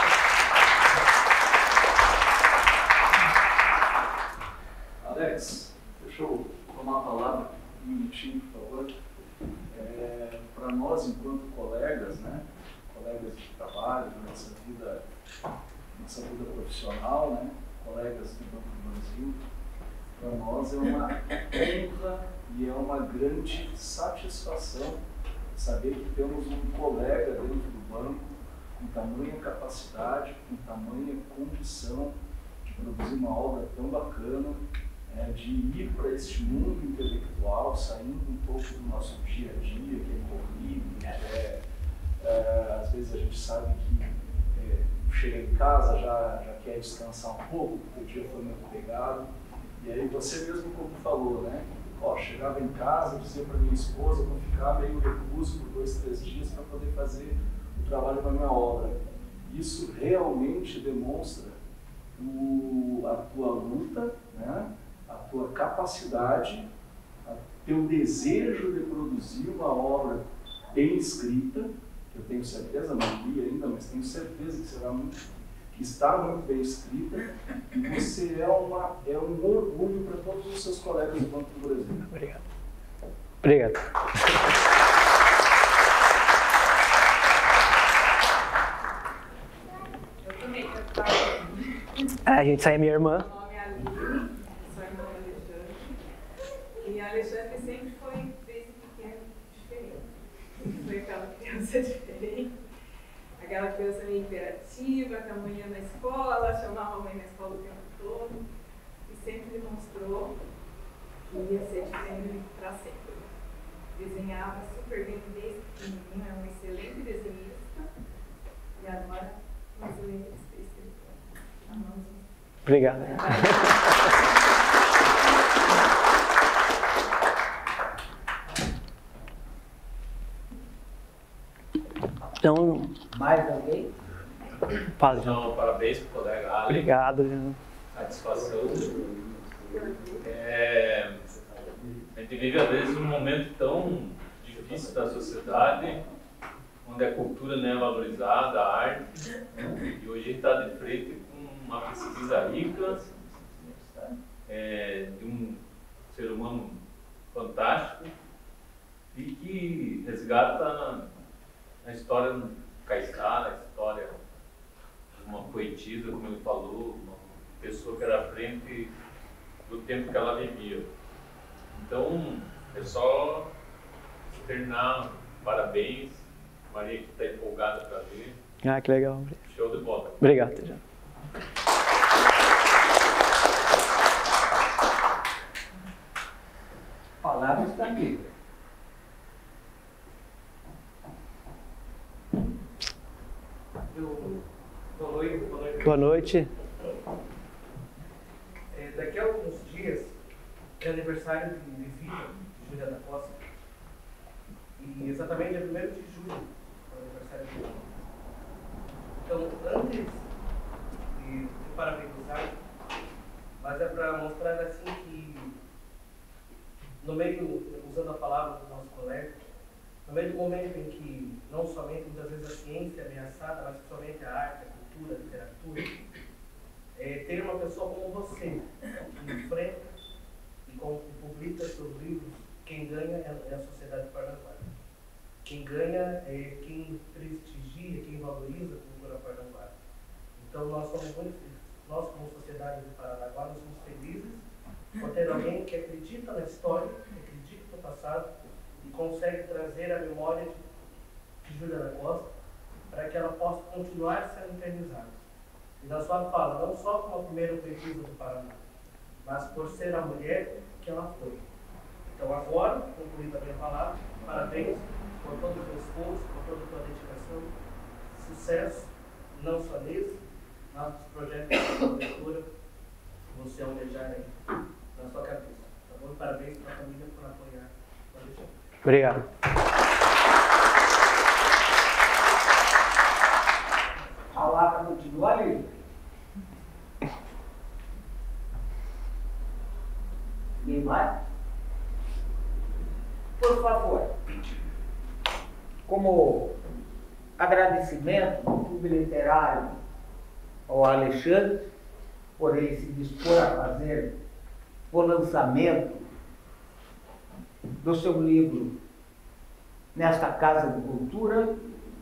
Alex, deixa eu tomar a palavra um minutinho, por favor. Para nós, enquanto colegas, né, colegas de trabalho, da nossa vida profissional, né, colegas do Banco do Brasil, para nós é uma honra e é uma grande satisfação saber que temos um colega dentro do banco com tamanha capacidade, com tamanha condição de produzir uma obra tão bacana, de ir para este mundo intelectual, saindo um pouco do nosso dia a dia, que é corrido, às vezes a gente sabe que chega em casa, já quer descansar um pouco, porque o dia foi muito pegado, e aí você mesmo como falou, né? Chegava em casa, dizia para minha esposa, vou ficar meio recluso por 2, 3 dias para poder fazer o trabalho da minha obra. Isso realmente demonstra a tua luta, né? A tua capacidade, o teu desejo de produzir uma obra bem escrita, que eu tenho certeza, não li ainda, mas tenho certeza que está muito bem escrita, e você é um orgulho para todos os seus colegas do Banco do Brasil. Obrigado. Obrigado. Eu também quero falar. A gente sai, minha irmã. Meu nome é Aline, sou irmã do Alexandre. E Alexandre sempre foi, desde pequeno, diferente. Foi aquela criança diferente. Aquela criança meio imperativa, com a mãe na escola, chamava a mãe na escola o tempo todo. E sempre demonstrou que ia ser diferente para sempre. Desenhava super bem desde pequenininho, é um excelente desenhista. E agora, um excelente escritor. Amamos. Obrigado. Então, Mais alguém? fala. Então, parabéns para o colega Alex. Obrigado, Jean. Satisfação. A gente vive, às vezes, um momento tão difícil da sociedade, onde a cultura não é valorizada, a arte, e hoje a gente está de frente com uma pesquisa rica, de um ser humano fantástico, e que resgata a história do Caiçara, a história de uma poetisa, como ele falou, uma pessoa que era à frente do tempo que ela vivia. Então, é só terminar, parabéns, Maria que está empolgada para ver. Que legal. Show de bola. Obrigado, Jean. A palavra está aqui. Boa noite. Boa noite. Daqui a alguns dias é aniversário de vida de Júlia da Costa. E exatamente é 1º de julho, é o aniversário dela. Então, antes de parabenizar, mas é para mostrar assim que momento em que não somente muitas vezes a ciência é ameaçada, mas principalmente a arte, a cultura, a literatura, ter uma pessoa como você, que enfrenta e publica seus livros, quem ganha é a sociedade de Paranaguá. Quem ganha é quem prestigia, quem valoriza a cultura paranaguara. Então nós somos muito felizes. Nós, como sociedade de Paranaguá, nós somos felizes por ter alguém que acredita na história, que acredita no passado e consegue trazer a memória de Júlia da Costa para que ela possa continuar sendo eternizada. E na sua fala, não só como a primeira poetisa do Paraná, mas por ser a mulher que ela foi. Então agora, concluindo a minha palavra, parabéns por todo o seu esforço, por toda a sua dedicação, sucesso, não só nesse, mas nos projetos de leitura, você almejar aí na sua cabeça. Tá bom? Parabéns para a família por apoiar o Alexandre. Obrigado. A palavra continua ali. Ninguém mais? Por favor, como agradecimento do Clube Literário ao Alexandre, por ele se dispor a fazer o lançamento do seu livro nesta Casa de Cultura,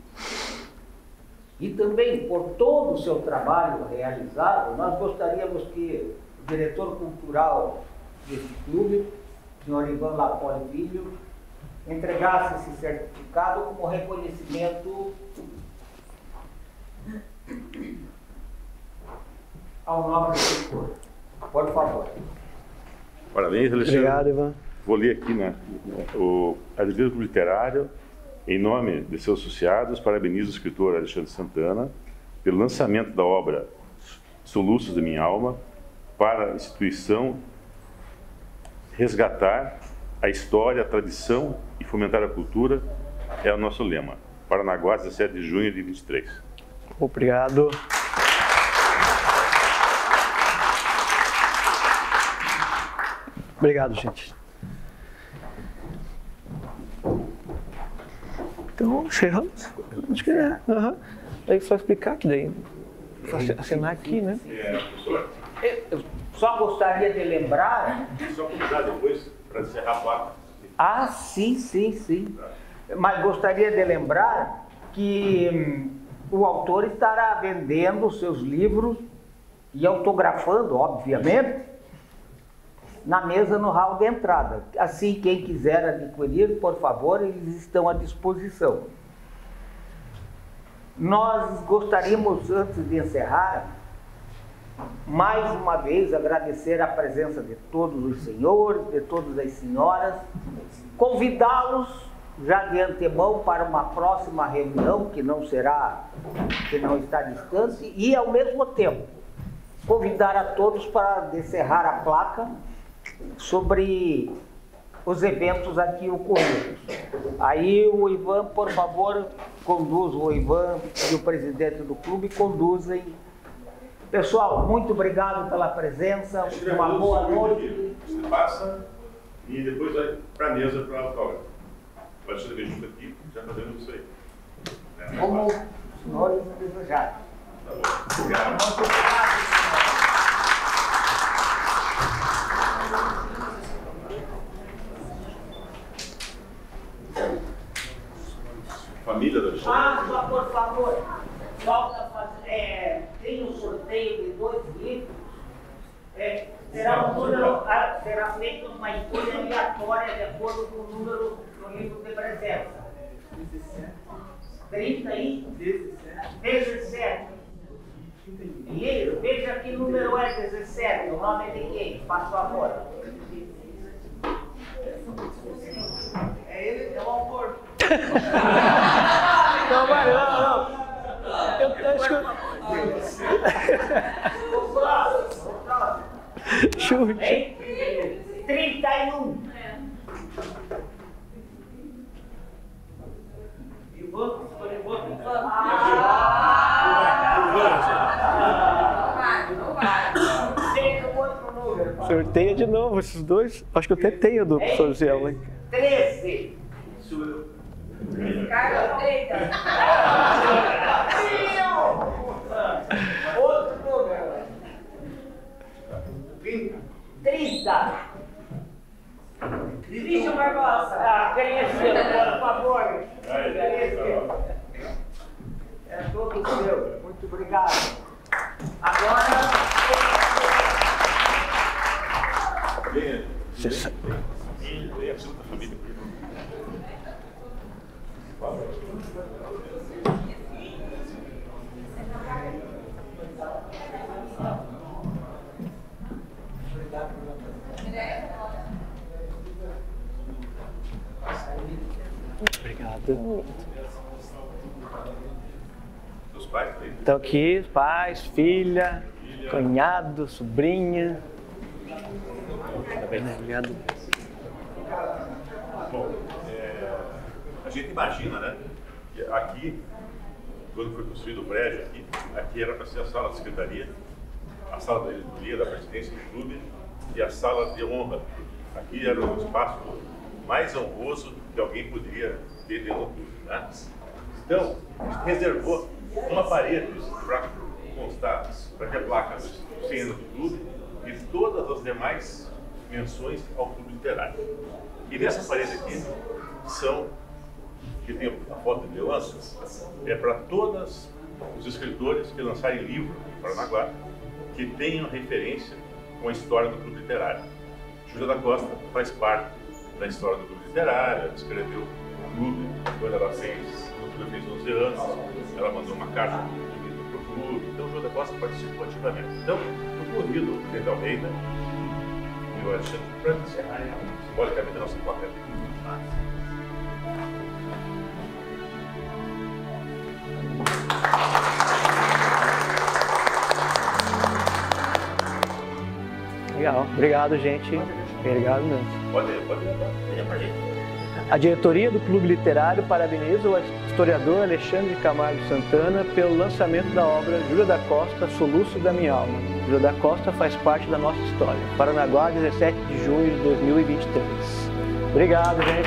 e também por todo o seu trabalho realizado. Nós gostaríamos que o diretor cultural desse clube, o senhor Ivan Lapoli Filho, entregasse esse certificado como reconhecimento ao nobre diretor. Por favor. Parabéns, Alexandre. Obrigado, Ivan. Vou ler aqui o Clube Literário, em nome de seus associados, parabenizo o escritor Alexandre Santana pelo lançamento da obra Soluços da Minha Alma para a instituição resgatar a história, a tradição e fomentar a cultura, é o nosso lema. Paranaguá, 17 de junho de 23. Obrigado. Obrigado, gente. Então, encerramos. Acho que é. Aí só explicar que daí. Só assinar aqui, né? Eu só gostaria de lembrar. Só convidar depois para encerrar a placa. Ah, sim. Mas gostaria de lembrar que o autor estará vendendo os seus livros e autografando, obviamente, na mesa no hall de entrada. Assim, quem quiser adquirir, por favor, eles estão à disposição. Nós gostaríamos, antes de encerrar, mais uma vez agradecer a presença de todos os senhores, de todas as senhoras, convidá-los já de antemão para uma próxima reunião que não está distante, e ao mesmo tempo convidar a todos para encerrar a placa sobre os eventos aqui ocorridos. Aí o Ivan, por favor, conduz, o Ivan e o presidente do clube conduzem. Pessoal, muito obrigado pela presença, uma boa noite. Você passa e depois vai para a mesa para o autógrafo. Pode ser junto aqui, já fazemos isso aí. Como os senhores desejarem. Tá bom. Obrigado. Muito obrigado. Família da Alexandre. Só por favor, falta fazer, tem um sorteio de 2 livros, será feita uma escolha aleatória de acordo com o número do livro de presença. 30 e 17. E veja que número é 17, o nome de quem? Faz favor. É ele, é o autor. Não, vai, não. Eu acho que... Chute. 31. E o outro, escolhe o outro. Não vai. Tem um outro número. Sorteia de novo esses dois. Acho que eu até tenho do professor Ziel, hein? 13. Isso eu. Carlos, eita. Outro programa. 30. Christian Barbosa. Ah, Christian, por favor. É todo seu. Muito obrigado. Agora. Vem a sua família. Obrigado. Os pais aí? Estão aqui, pais, filha, cunhado, sobrinha. Obrigado. Bom, a gente imagina, né, que aqui, quando foi construído o prédio aqui era para ser a sala de secretaria, a sala da diretoria, da presidência do clube e a sala de honra. Aqui era o espaço mais honroso que alguém poderia ter dentro do clube, né? Então, a gente reservou uma parede para constar, para ter a placa do centro do clube e todas as demais menções ao clube literário. E nessa parede aqui que tem a foto de lança, é para todos os escritores que lançarem livro em Paranaguá que tenham referência com a história do clube literário. Júlia da Costa faz parte da história do clube literário, ela escreveu o clube quando ela fez 11 anos, ela mandou uma carta para o clube, então Júlia da Costa participou ativamente. Então, eu convido o presidente Almeida e o Alexandre para encerrar simbolicamente a nossa placa. Legal. Obrigado, gente. Obrigado mesmo. Pode ir pra gente. A diretoria do Clube Literário parabeniza o historiador Alexandre Camargo Santana pelo lançamento da obra Júlia da Costa, Soluços da Minha Alma. Júlia da Costa faz parte da nossa história. Paranaguá, 17 de junho de 2023. Obrigado, gente.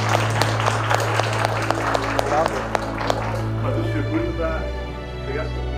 Mas o circuito da ligação.